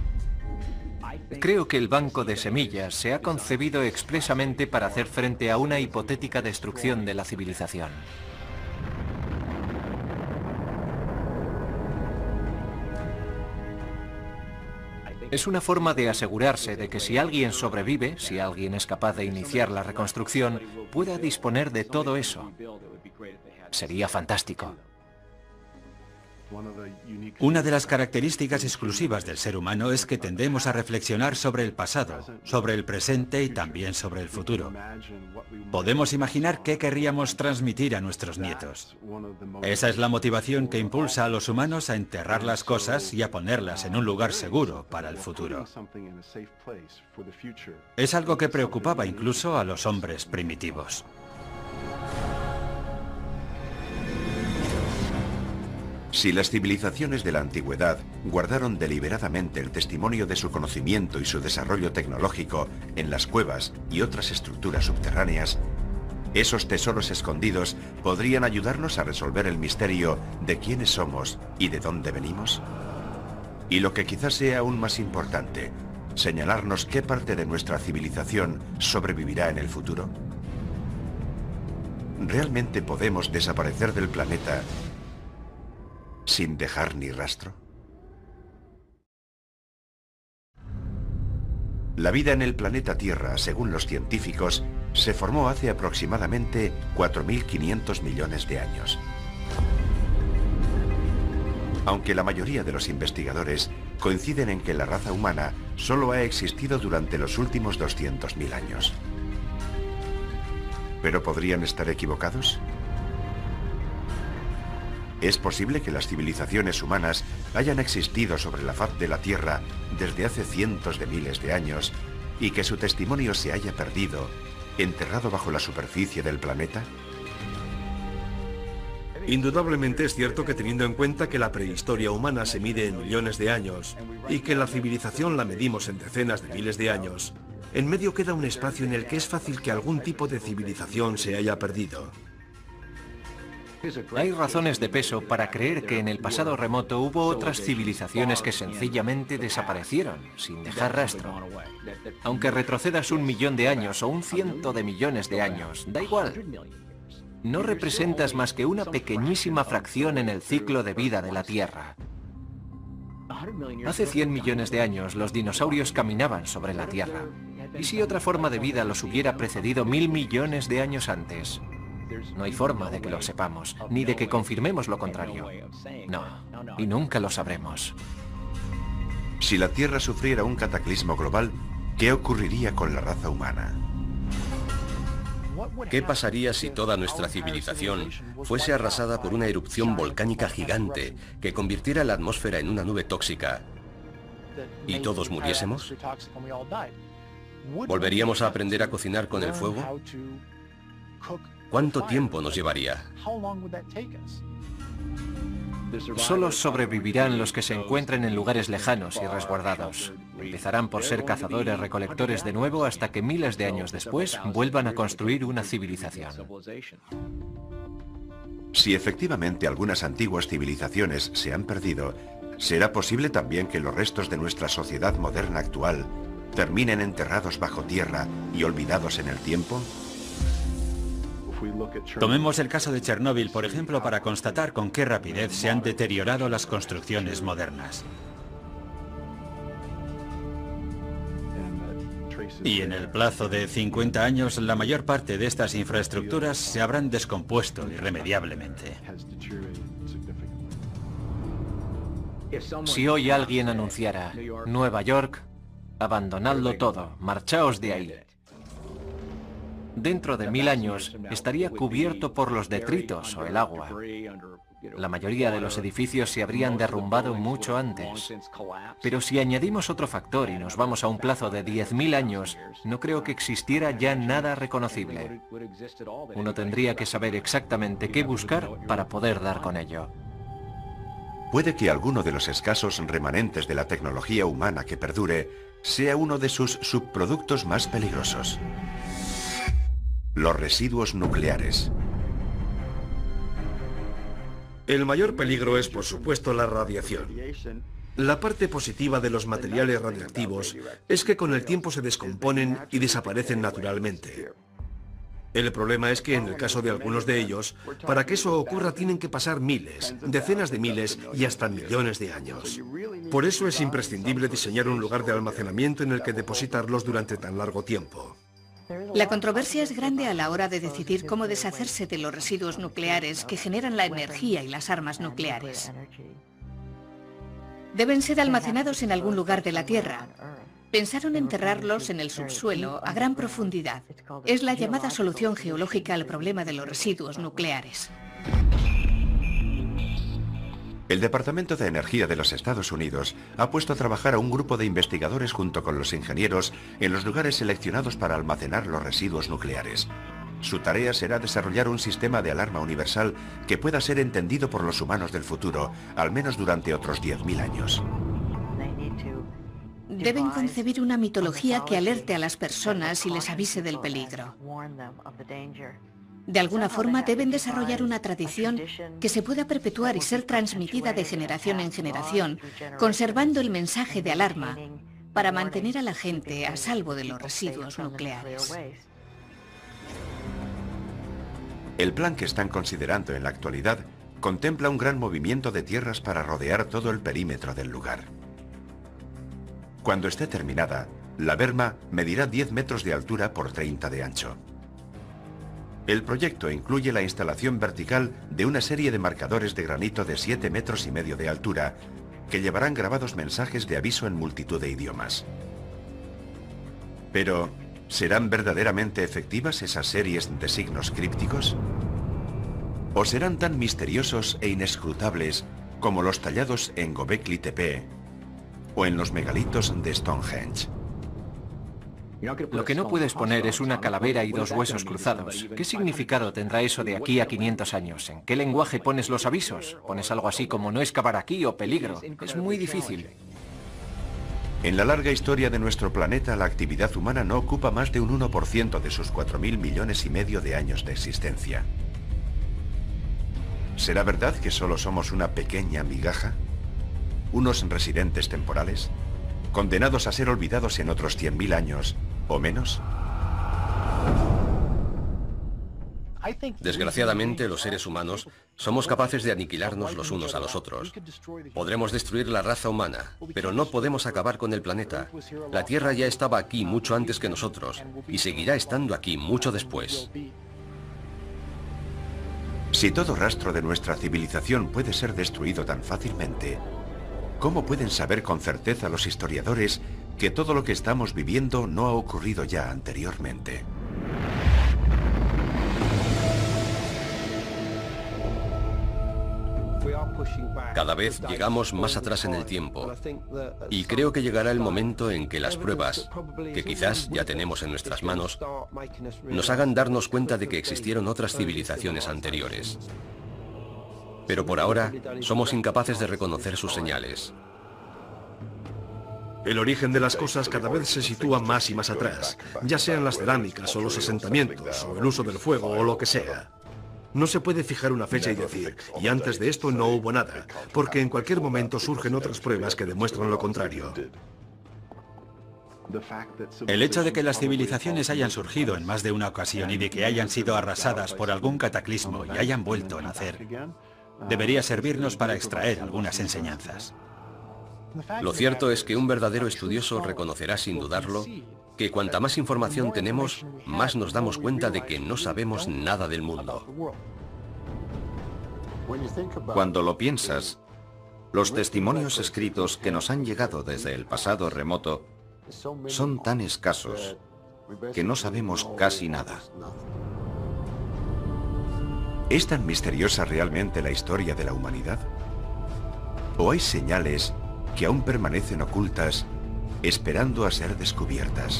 Creo que el banco de semillas se ha concebido expresamente para hacer frente a una hipotética destrucción de la civilización. Es una forma de asegurarse de que si alguien sobrevive, si alguien es capaz de iniciar la reconstrucción, pueda disponer de todo eso. Sería fantástico. Una de las características exclusivas del ser humano es que tendemos a reflexionar sobre el pasado, sobre el presente y también sobre el futuro. Podemos imaginar qué querríamos transmitir a nuestros nietos. Esa es la motivación que impulsa a los humanos a enterrar las cosas y a ponerlas en un lugar seguro para el futuro. Es algo que preocupaba incluso a los hombres primitivos. Si las civilizaciones de la antigüedad guardaron deliberadamente el testimonio de su conocimiento y su desarrollo tecnológico en las cuevas y otras estructuras subterráneas, esos tesoros escondidos podrían ayudarnos a resolver el misterio de quiénes somos y de dónde venimos. Y lo que quizás sea aún más importante, señalarnos qué parte de nuestra civilización sobrevivirá en el futuro. ¿Realmente podemos desaparecer del planeta sin dejar ni rastro? La vida en el planeta Tierra, según los científicos, se formó hace aproximadamente cuatro mil quinientos millones de años. Aunque la mayoría de los investigadores coinciden en que la raza humana solo ha existido durante los últimos doscientos mil años. ¿Pero podrían estar equivocados? ¿Es posible que las civilizaciones humanas hayan existido sobre la faz de la Tierra desde hace cientos de miles de años y que su testimonio se haya perdido, enterrado bajo la superficie del planeta? Indudablemente es cierto que, teniendo en cuenta que la prehistoria humana se mide en millones de años y que la civilización la medimos en decenas de miles de años, en medio queda un espacio en el que es fácil que algún tipo de civilización se haya perdido. Hay razones de peso para creer que en el pasado remoto hubo otras civilizaciones que sencillamente desaparecieron, sin dejar rastro. Aunque retrocedas un millón de años o un ciento de millones de años, da igual. No representas más que una pequeñísima fracción en el ciclo de vida de la Tierra. Hace cien millones de años los dinosaurios caminaban sobre la Tierra. ¿Y si otra forma de vida los hubiera precedido mil millones de años antes? No hay forma de que lo sepamos, ni de que confirmemos lo contrario. No, y nunca lo sabremos. Si la Tierra sufriera un cataclismo global, ¿qué ocurriría con la raza humana? ¿Qué pasaría si toda nuestra civilización fuese arrasada por una erupción volcánica gigante que convirtiera la atmósfera en una nube tóxica y todos muriésemos? ¿Volveríamos a aprender a cocinar con el fuego? ¿Cuánto tiempo nos llevaría? Solo sobrevivirán los que se encuentren en lugares lejanos y resguardados. Empezarán por ser cazadores-recolectores de nuevo hasta que miles de años después vuelvan a construir una civilización. Si efectivamente algunas antiguas civilizaciones se han perdido, ¿será posible también que los restos de nuestra sociedad moderna actual terminen enterrados bajo tierra y olvidados en el tiempo? Tomemos el caso de Chernóbil, por ejemplo, para constatar con qué rapidez se han deteriorado las construcciones modernas. Y en el plazo de cincuenta años, la mayor parte de estas infraestructuras se habrán descompuesto irremediablemente. Si hoy alguien anunciara, Nueva York, abandonadlo todo, marchaos de ahí. Dentro de mil años estaría cubierto por los detritos o el agua. La mayoría de los edificios se habrían derrumbado mucho antes. Pero si añadimos otro factor y nos vamos a un plazo de diez mil años, no creo que existiera ya nada reconocible. Uno tendría que saber exactamente qué buscar para poder dar con ello. Puede que alguno de los escasos remanentes de la tecnología humana que perdure sea uno de sus subproductos más peligrosos. Los residuos nucleares. El mayor peligro es, por supuesto, la radiación. La parte positiva de los materiales radiactivos es que con el tiempo se descomponen y desaparecen naturalmente. El problema es que en el caso de algunos de ellos, para que eso ocurra tienen que pasar miles, decenas de miles y hasta millones de años. Por eso es imprescindible diseñar un lugar de almacenamiento en el que depositarlos durante tan largo tiempo. La controversia es grande a la hora de decidir cómo deshacerse de los residuos nucleares que generan la energía y las armas nucleares. Deben ser almacenados en algún lugar de la Tierra. Pensaron enterrarlos en el subsuelo a gran profundidad. Es la llamada solución geológica al problema de los residuos nucleares. El Departamento de Energía de los Estados Unidos ha puesto a trabajar a un grupo de investigadores junto con los ingenieros en los lugares seleccionados para almacenar los residuos nucleares. Su tarea será desarrollar un sistema de alarma universal que pueda ser entendido por los humanos del futuro, al menos durante otros diez mil años. Deben concebir una mitología que alerte a las personas y les avise del peligro. De alguna forma deben desarrollar una tradición que se pueda perpetuar y ser transmitida de generación en generación, conservando el mensaje de alarma para mantener a la gente a salvo de los residuos nucleares. El plan que están considerando en la actualidad contempla un gran movimiento de tierras para rodear todo el perímetro del lugar. Cuando esté terminada, la berma medirá diez metros de altura por treinta de ancho. El proyecto incluye la instalación vertical de una serie de marcadores de granito de siete metros y medio de altura que llevarán grabados mensajes de aviso en multitud de idiomas. Pero, ¿serán verdaderamente efectivas esas series de signos crípticos? ¿O serán tan misteriosos e inescrutables como los tallados en Göbekli Tepe o en los megalitos de Stonehenge? Lo que no puedes poner es una calavera y dos huesos cruzados. ¿Qué significado tendrá eso de aquí a quinientos años? ¿En qué lenguaje pones los avisos? ¿Pones algo así como no excavar aquí o peligro? Es muy difícil. En la larga historia de nuestro planeta, la actividad humana no ocupa más de un uno por ciento de sus cuatro mil millones y medio de años de existencia. ¿Será verdad que solo somos una pequeña migaja? ¿Unos residentes temporales? ¿Condenados a ser olvidados en otros cien mil años o menos? Desgraciadamente, los seres humanos somos capaces de aniquilarnos los unos a los otros. Podremos destruir la raza humana, pero no podemos acabar con el planeta. La Tierra ya estaba aquí mucho antes que nosotros y seguirá estando aquí mucho después. Si todo rastro de nuestra civilización puede ser destruido tan fácilmente, ¿cómo pueden saber con certeza los historiadores que todo lo que estamos viviendo no ha ocurrido ya anteriormente? Cada vez llegamos más atrás en el tiempo y creo que llegará el momento en que las pruebas, que quizás ya tenemos en nuestras manos, nos hagan darnos cuenta de que existieron otras civilizaciones anteriores. Pero por ahora somos incapaces de reconocer sus señales. El origen de las cosas cada vez se sitúa más y más atrás, ya sean las cerámicas o los asentamientos o el uso del fuego o lo que sea. No se puede fijar una fecha y decir, y antes de esto no hubo nada, porque en cualquier momento surgen otras pruebas que demuestran lo contrario. El hecho de que las civilizaciones hayan surgido en más de una ocasión y de que hayan sido arrasadas por algún cataclismo y hayan vuelto a nacer, debería servirnos para extraer algunas enseñanzas. Lo cierto es que un verdadero estudioso reconocerá sin dudarlo que cuanta más información tenemos, más nos damos cuenta de que no sabemos nada del mundo. Cuando lo piensas, los testimonios escritos que nos han llegado desde el pasado remoto son tan escasos que no sabemos casi nada. ¿Es tan misteriosa realmente la historia de la humanidad? ¿O hay señales que aún permanecen ocultas, esperando a ser descubiertas?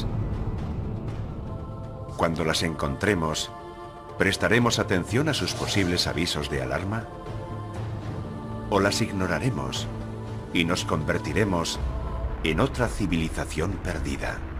Cuando las encontremos, ¿prestaremos atención a sus posibles avisos de alarma? ¿O las ignoraremos y nos convertiremos en otra civilización perdida?